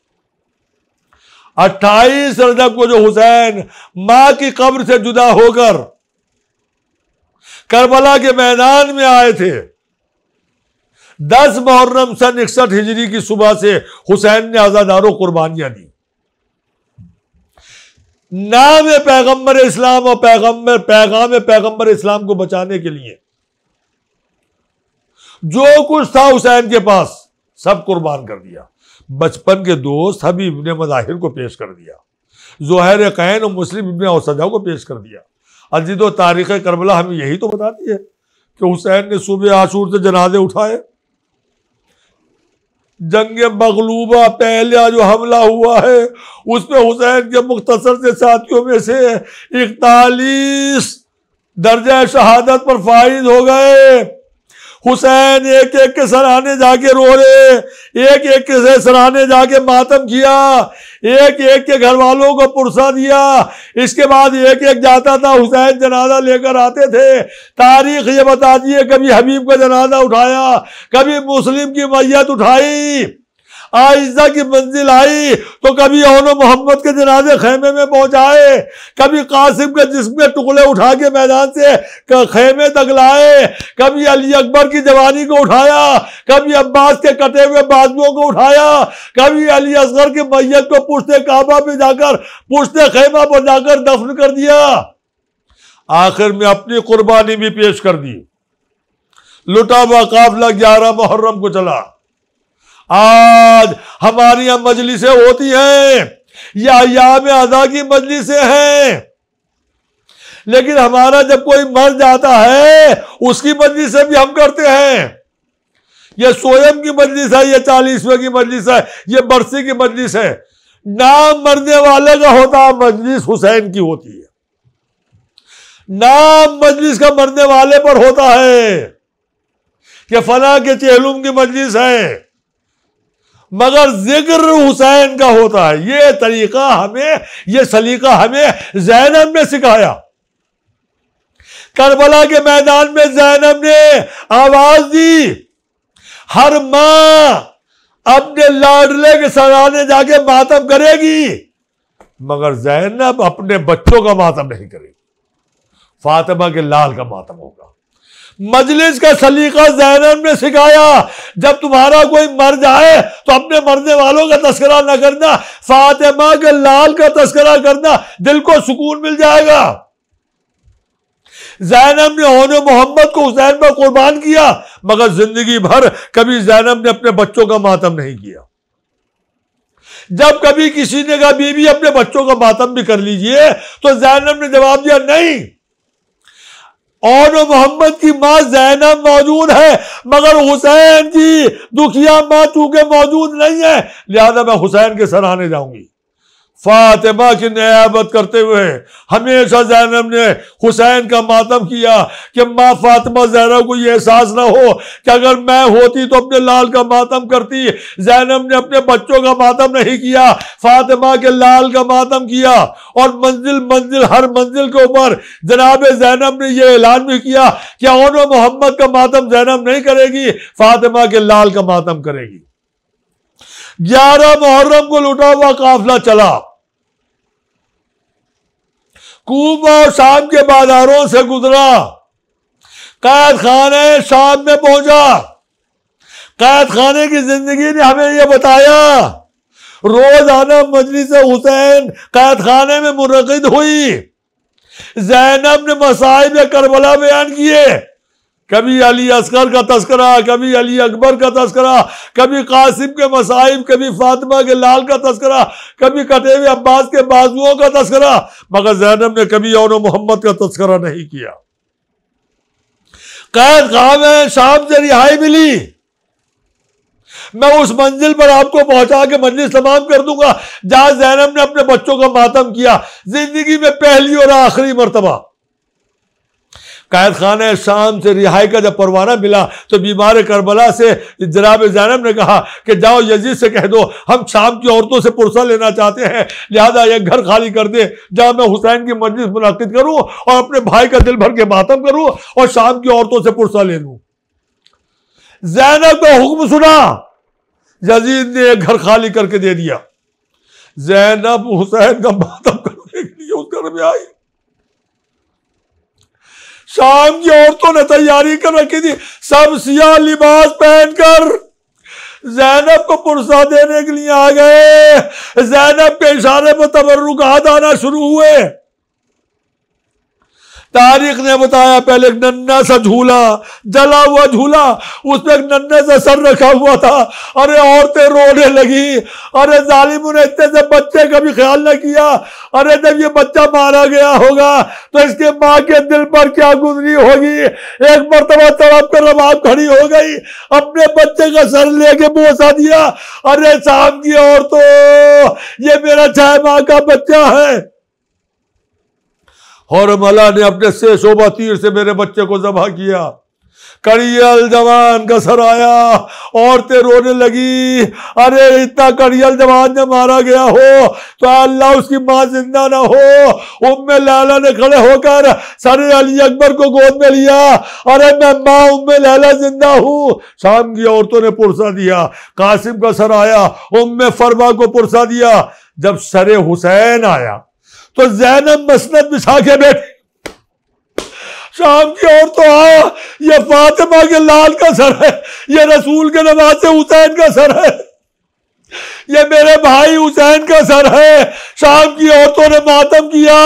28 رجب کو جو حسین ماں کی قبر سے جدا ہو کر کربلا کے میدان میں آئے تھے، 10 محرم سن 61 ہجری کی صبح سے حسین نے عزاداروں قربانیاں دی۔ نام پیغمبر اسلام اور پیغام پیغمبر اسلام کو بچانے کے لیے جو کچھ تھا حسین کے پاس سب قربان کر دیا۔ بچپن کے دوست حبیب ابن مظاہر کو پیش کر دیا، زہیر قین اور مسلم ابن اوسجہ کو پیش کر دیا۔ عزیز و تاریخ کربلا ہمیں یہی تو بتاتی ہے کہ حسین نے صبح عاشور سے جنازے اٹھائے۔ جنگ مغلوبہ پہلا جو حملہ ہوا ہے اس میں حسین کے مختصر سے ساتھیوں میں سے 41 درجہ شہادت پر فائز ہو گئے۔ حسین ایک ایک کے سرانے جا کے رو رہے، ایک ایک کے سرانے جا کے ماتم کیا، ایک ایک کے گھر والوں کو پرسہ دیا۔ اس کے بعد ایک ایک جاتا تھا، حسین جنازہ لے کر آتے تھے۔ تاریخ یہ بتاتی ہے کبھی حبیب کا جنازہ اٹھایا، کبھی مسلم کی میت اٹھائی، عائشہ کی منزل آئی تو کبھی اون و محمد کے جنازے خیمے میں پہنچائے، کبھی قاسم کے جسم کے ٹکڑے اٹھا کے میدان سے خیمے تک لائے، کبھی علی اکبر کی جوانی کو اٹھایا، کبھی عباس کے کٹے ہوئے بازوؤں کو اٹھایا، کبھی علی اصغر کی میت کو پشت کعبہ پہ جا کر، پشت خیمہ پر جا کر دفن کر دیا۔ آخر میں اپنی قربانی بھی پیش کر دی۔ لٹا ہوا قافلہ 11 محرم کو چلا۔ آج ہماری یہاں مجلسیں ہوتی ہیں، یہ ایام عزا کی مجلسیں ہیں، لیکن ہمارا جب کوئی مر جاتا ہے اس کی مجلسیں بھی ہم کرتے ہیں۔ یہ سویم کی مجلس ہے، یہ 40ویں کی مجلس ہے، یہ برسی کی مجلس ہے۔ نام مرنے والے کا ہوتا، مجلس حسین کی ہوتی ہے۔ نام مجلس کا مرنے والے پر ہوتا ہے کہ فلاں کے چہلم کی مجلس ہے، مگر ذکر حسین کا ہوتا ہے۔ یہ طریقہ ہمیں، یہ سلیقہ ہمیں زینب نے سکھایا۔ کربلا کے میدان میں زینب نے آواز دی، ہر ماں اپنے لاڈلے کے سرانے جا کے ماتم کرے گی، مگر زینب اپنے بچوں کا ماتم نہیں کرے گی، فاطمہ کے لال کا ماتم ہوگا۔ مجلس کا سلیقہ زینب نے سکھایا، جب تمہارا کوئی مر جائے تو اپنے مرنے والوں کا تذکرہ نہ کرنا، فاطمہ کے لال کا تذکرہ کرنا، دل کو سکون مل جائے گا۔ زینب نے اون محمد کو حسین پر قربان کیا، مگر زندگی بھر کبھی زینب نے اپنے بچوں کا ماتم نہیں کیا۔ جب کبھی کسی نے کہا بی بی اپنے بچوں کا ماتم بھی کر لیجئے تو زینب نے جواب دیا نہیں، اون محمد کی ماں زینب موجود ہے، مگر حسین کی دکھیا ماں چونکہ موجود نہیں ہے، لہذا میں حسین کے سرانے جاؤں گی۔ فاطمہ کی نیابت کرتے ہوئے ہمیشہ زینب نے حسین کا ماتم کیا کہ ماں فاطمہ زہرا کو یہ احساس نہ ہو کہ اگر میں ہوتی تو اپنے لال کا ماتم کرتی. زینب نے اپنے بچوں کا ماتم نہیں کیا، فاطمہ کے لال کا ماتم کیا. اور منزل ہر منزل کے اوپر جناب زینب نے یہ اعلان بھی کیا کہ اون و محمد کا ماتم زینب نہیں کرے گی، فاطمہ کے لال کا ماتم کرے گی. 11 محرم کو لٹا ہوا قافلہ چلا، کوفہ اور شام کے بازاروں سے گزرا، قید خانے شام میں پہنچا. قید خانے کی زندگی نے ہمیں یہ بتایا، روزانہ مجلس حسین قید خانے میں منعقد ہوئی. زینب نے مصائب کربلا بیان کیے، کبھی علی اصغر کا تذکرہ، کبھی علی اکبر کا تذکرہ، کبھی قاسم کے مصائب، کبھی فاطمہ کے لال کا تذکرہ، کبھی کٹے ہوئے عباس کے بازوؤں کا تذکرہ، مگر زینب نے کبھی اون و محمد کا تذکرہ نہیں کیا. قید خانے میں شام سے رہائی ملی. میں اس منزل پر آپ کو پہنچا کے مجلس تمام کر دوں گا جہاں زینب نے اپنے بچوں کا ماتم کیا، زندگی میں پہلی اور آخری مرتبہ. قید خانہ شام سے رہائی کا جب پروانہ ملا تو بیمار کربلا سے جناب زینب نے کہا کہ جاؤ یزید سے کہہ دو ہم شام کی عورتوں سے پرسہ لینا چاہتے ہیں، لہذا یہ گھر خالی کر دے جہاں میں حسین کی مجلس منعقد کروں اور اپنے بھائی کا دل بھر کے ماتم کروں اور شام کی عورتوں سے پرسہ لے لوں. زینب کا حکم سنا، یزید نے ایک گھر خالی کر کے دے دیا. زینب حسین کا ماتم کرنے کے لیے اس گھر میں آئی. شام کی عورتوں نے تیاری کر رکھی تھی، سب سیاہ لباس پہن کر زینب کو پرسہ دینے کے لیے آ گئے. زینب کے اشارے پر تبرکات آنا شروع ہوئے. تاریخ نے بتایا پہلے ایک ننھا سا جھولا، جلا ہوا جھولا، اس پہ ایک ننھے سے سر رکھا ہوا تھا. ارے عورتیں رونے لگی، ارے ظالموں نے اتنے سے بچے کا بھی خیال نہ کیا. ارے جب یہ بچہ مارا گیا ہوگا تو اس کے ماں کے دل پر کیا گزری ہوگی. ایک مرتبہ تڑپ کر رباب کھڑی ہو گئی، اپنے بچے کا سر لے کے بوسہ دیا. ارے شام کی عورتوں، یہ میرا 6 ماہ کا بچہ ہے. حرملہ نے اپنے سے شعبہ تیر سے میرے بچے کو ذبح کیا. کڑیل جوان کا سر آیا، عورتیں رونے لگی. ارے اتنا کڑیل جوان نے مارا گیا ہو تو اللہ اس کی ماں زندہ نہ ہو. ام لیلا نے کھڑے ہو کر سر علی اکبر کو گود میں لیا. ارے میں ماں ام لیلا زندہ ہوں. شام کی عورتوں نے پرسہ دیا. قاسم کا سر آیا، ام فرما کو پرسہ دیا. جب سر حسین آیا تو زینب مسند بچھا کے بیٹھی. شام کی عورتوں آیا، یہ فاطمہ کے لال کا سر ہے، یہ رسول کے نواسے حسین کا سر ہے، یہ میرے بھائی حسین کا سر ہے. شام کی عورتوں نے ماتم کیا،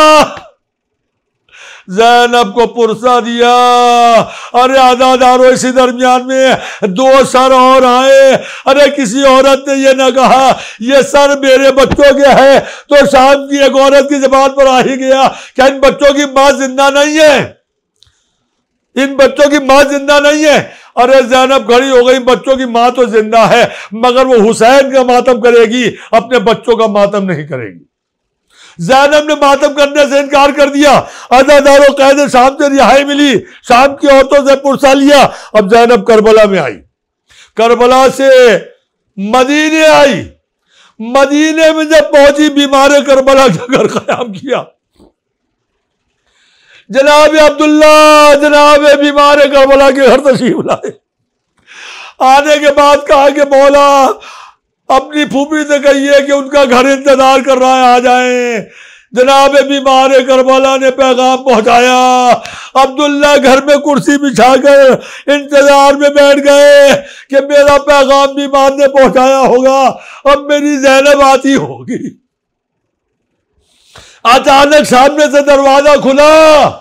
زینب کو پرسہ دیا. ارے عزادارو اسی درمیان میں 2 سر اور آئے. ارے کسی عورت نے یہ نہ کہا یہ سر میرے بچوں کے ہے تو شام کی ایک عورت کی زبان پر آ ہی گیا کہ ان بچوں کی ماں زندہ نہیں ہے، ان بچوں کی ماں زندہ نہیں ہے. ارے زینب کھڑی ہو گئی، بچوں کی ماں تو زندہ ہے مگر وہ حسین کا ماتم کرے گی، اپنے بچوں کا ماتم نہیں کرے گی. زینب نے ماتم کرنے سے انکار کر دیا. عزادارو قید شام سے رہائی ملی، شام کی عورتوں سے پرسہ لیا. اب زینب کربلا میں آئی، کربلا سے مدینے آئی. مدینے میں جب پہنچی بیمار کربلا کا گھر قیام کیا. جناب عبداللہ جناب بیمار کربلا کے گھر تشریف لائے. آنے کے بعد کہا کہ مولا اپنی پھوپھی سے کہیے کہ ان کا گھر انتظار کر رہا ہے، آ جائیں. جناب بیمار کربلا نے پیغام پہنچایا. عبداللہ گھر میں کرسی بچھا کر انتظار میں بیٹھ گئے کہ میرا پیغام بیمار نے پہنچایا ہوگا، اب میری زینب آتی ہوگی. اچانک سامنے سے دروازہ کھلا.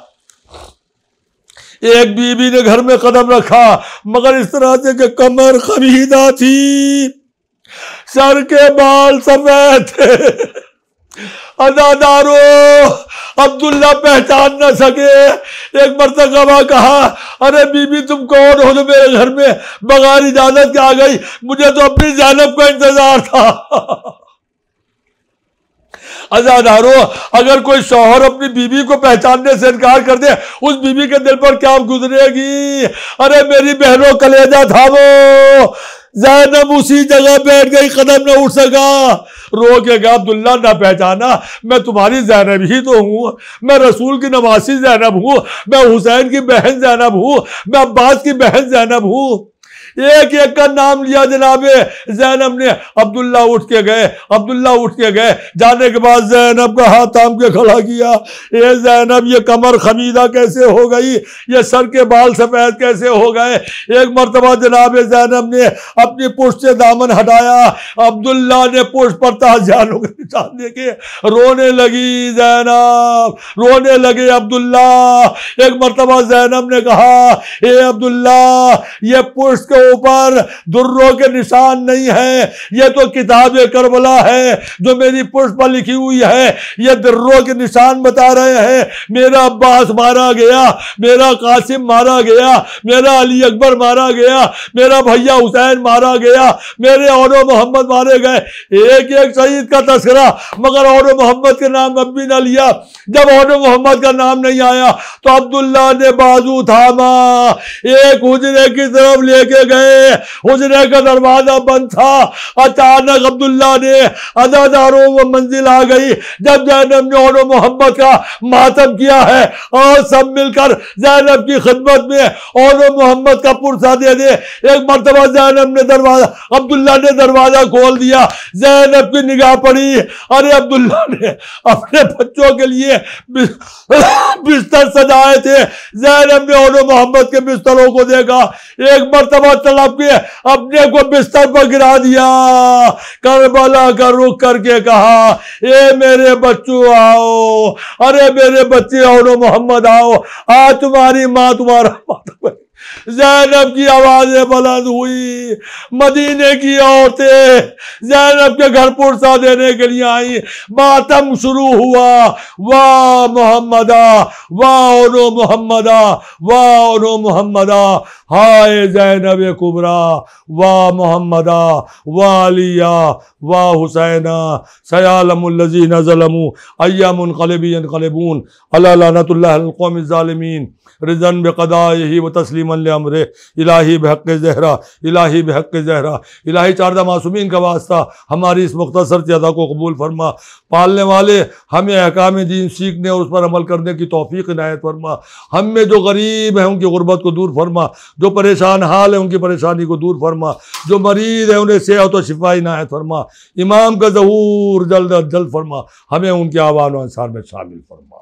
ایک بی بی نے گھر میں قدم رکھا مگر اس طرح سے کہ کمر خمیدہ تھی، سر کے بال سفید تھے. عزادارو عبداللہ پہچان نہ سکے. ایک مرتبہ کہا ارے بی بی تم کون ہو جو میرے گھر میں بغیر اجازت کے آ گئی، مجھے تو اپنی زینب کا انتظار تھا. عزادارو، اگر کوئی شوہر اپنی بیوی کو پہچاننے سے انکار کر دے، اس بیوی کے دل پر کیا گزرے گی؟ ارے میری بہنوں کلیجہ تھامو، زینب اسی جگہ بیٹھ گئی، قدم نہ اٹھ سکا، رو کے گا عبداللہ نہ پہچانا، میں تمہاری زینب ہی تو ہوں، میں رسول کی نواسی زینب ہوں، میں حسین کی بہن زینب ہوں، میں عباس کی بہن زینب ہوں۔ ایک ایک کا نام لیا جناب زینب نے۔ عبداللہ اٹھ کے گئے، جانے کے بعد زینب کا ہاتھ تھام کے کھڑا کیا، اے زینب یہ کمر خمیدہ کیسے ہو گئی، یہ سر کے بال سفید کیسے ہو گئے؟ ایک مرتبہ جناب زینب نے اپنی پشت سے دامن ہٹایا، عبداللہ نے پشت پر تازیانوں کے نشان دیکھے، رونے لگی زینب، رونے لگے عبداللہ۔ ایک مرتبہ زینب نے کہا، اے عبداللہ یہ پشت کے اوپر دروں کے نشان نہیں ہے، یہ تو کتاب کربلا ہے جو میری پشت پر لکھی ہوئی ہے، یہ دروں کے نشان بتا رہے ہیں۔ میرا عباس مارا گیا، میرا قاسم مارا گیا، میرا علی اکبر مارا گیا، میرا بھیا حسین مارا گیا، میرے اور محمد مارے گئے، ایک ایک شہید کا تذکرہ، مگر اور محمد کے نام اب بھی نہ لیا۔ جب اور محمد کا نام نہیں آیا تو عبداللہ نے بازو تھاما، ایک حجرے کی طرف لے کے گئے، حجرے کا دروازہ بند تھا، اچانک عبداللہ نے عزاداروں وہ منزل آ گئی جب زینب نے اور محمد کا ماتم کیا ہے، اور سب مل کر زینب کی خدمت میں اور محمد کا پرسہ دے دے۔ ایک مرتبہ عبداللہ نے دروازہ کھول دیا، زینب کی نگاہ پڑی، ارے عبداللہ نے اپنے بچوں کے لیے بستر سجائے تھے، زینب نے اور محمد کے بستروں کو دیکھا، ایک مرتبہ تڑپ کے اپنے کو بستر پر گرا دیا، کربلا کا رخ کر کے کہا، اے میرے بچوں آؤ، ارے میرے بچے اور محمد آؤ، آج تمہاری ماں تمہارا ماتم ہے۔ زینب کی آوازیں بلند ہوئی، مدینے کی عورتیں زینب کے گھر پرسہ دینے کے لیے آئیں، ماتم شروع ہوا، واہ محمدہ، واہ اونو محمدہ، واہ اونو محمدہ، ہائے زینب کبریٰ، واہ محمدہ، واہ علیہ، واہ حسینہ، سیعلم الذین ظلموا ای منقلب ینقلبون، الا لعنۃ اللہ علی القوم الظالمین، رضاً بقضائہ و تسلیما لامرہ، الہی بحق زہرا، الہی بحق زہرا، الہی چاردہ معصومین کا واسطہ ہماری اس مختصر سی ادا کو قبول فرما، پالنے والے ہمیں احکام دین سیکھنے اور اس پر عمل کرنے کی توفیق عنایت فرما، ہم میں جو غریب ہیں ان کی غربت کو دور فرما، جو پریشان حال ہیں ان کی پریشانی کو دور فرما، جو مریض ہیں انہیں صحت و شفا عنایت فرما، امام کا ظہور جلد از جلد فرما، ہمیں ان کے آوان و انصار میں شامل فرما۔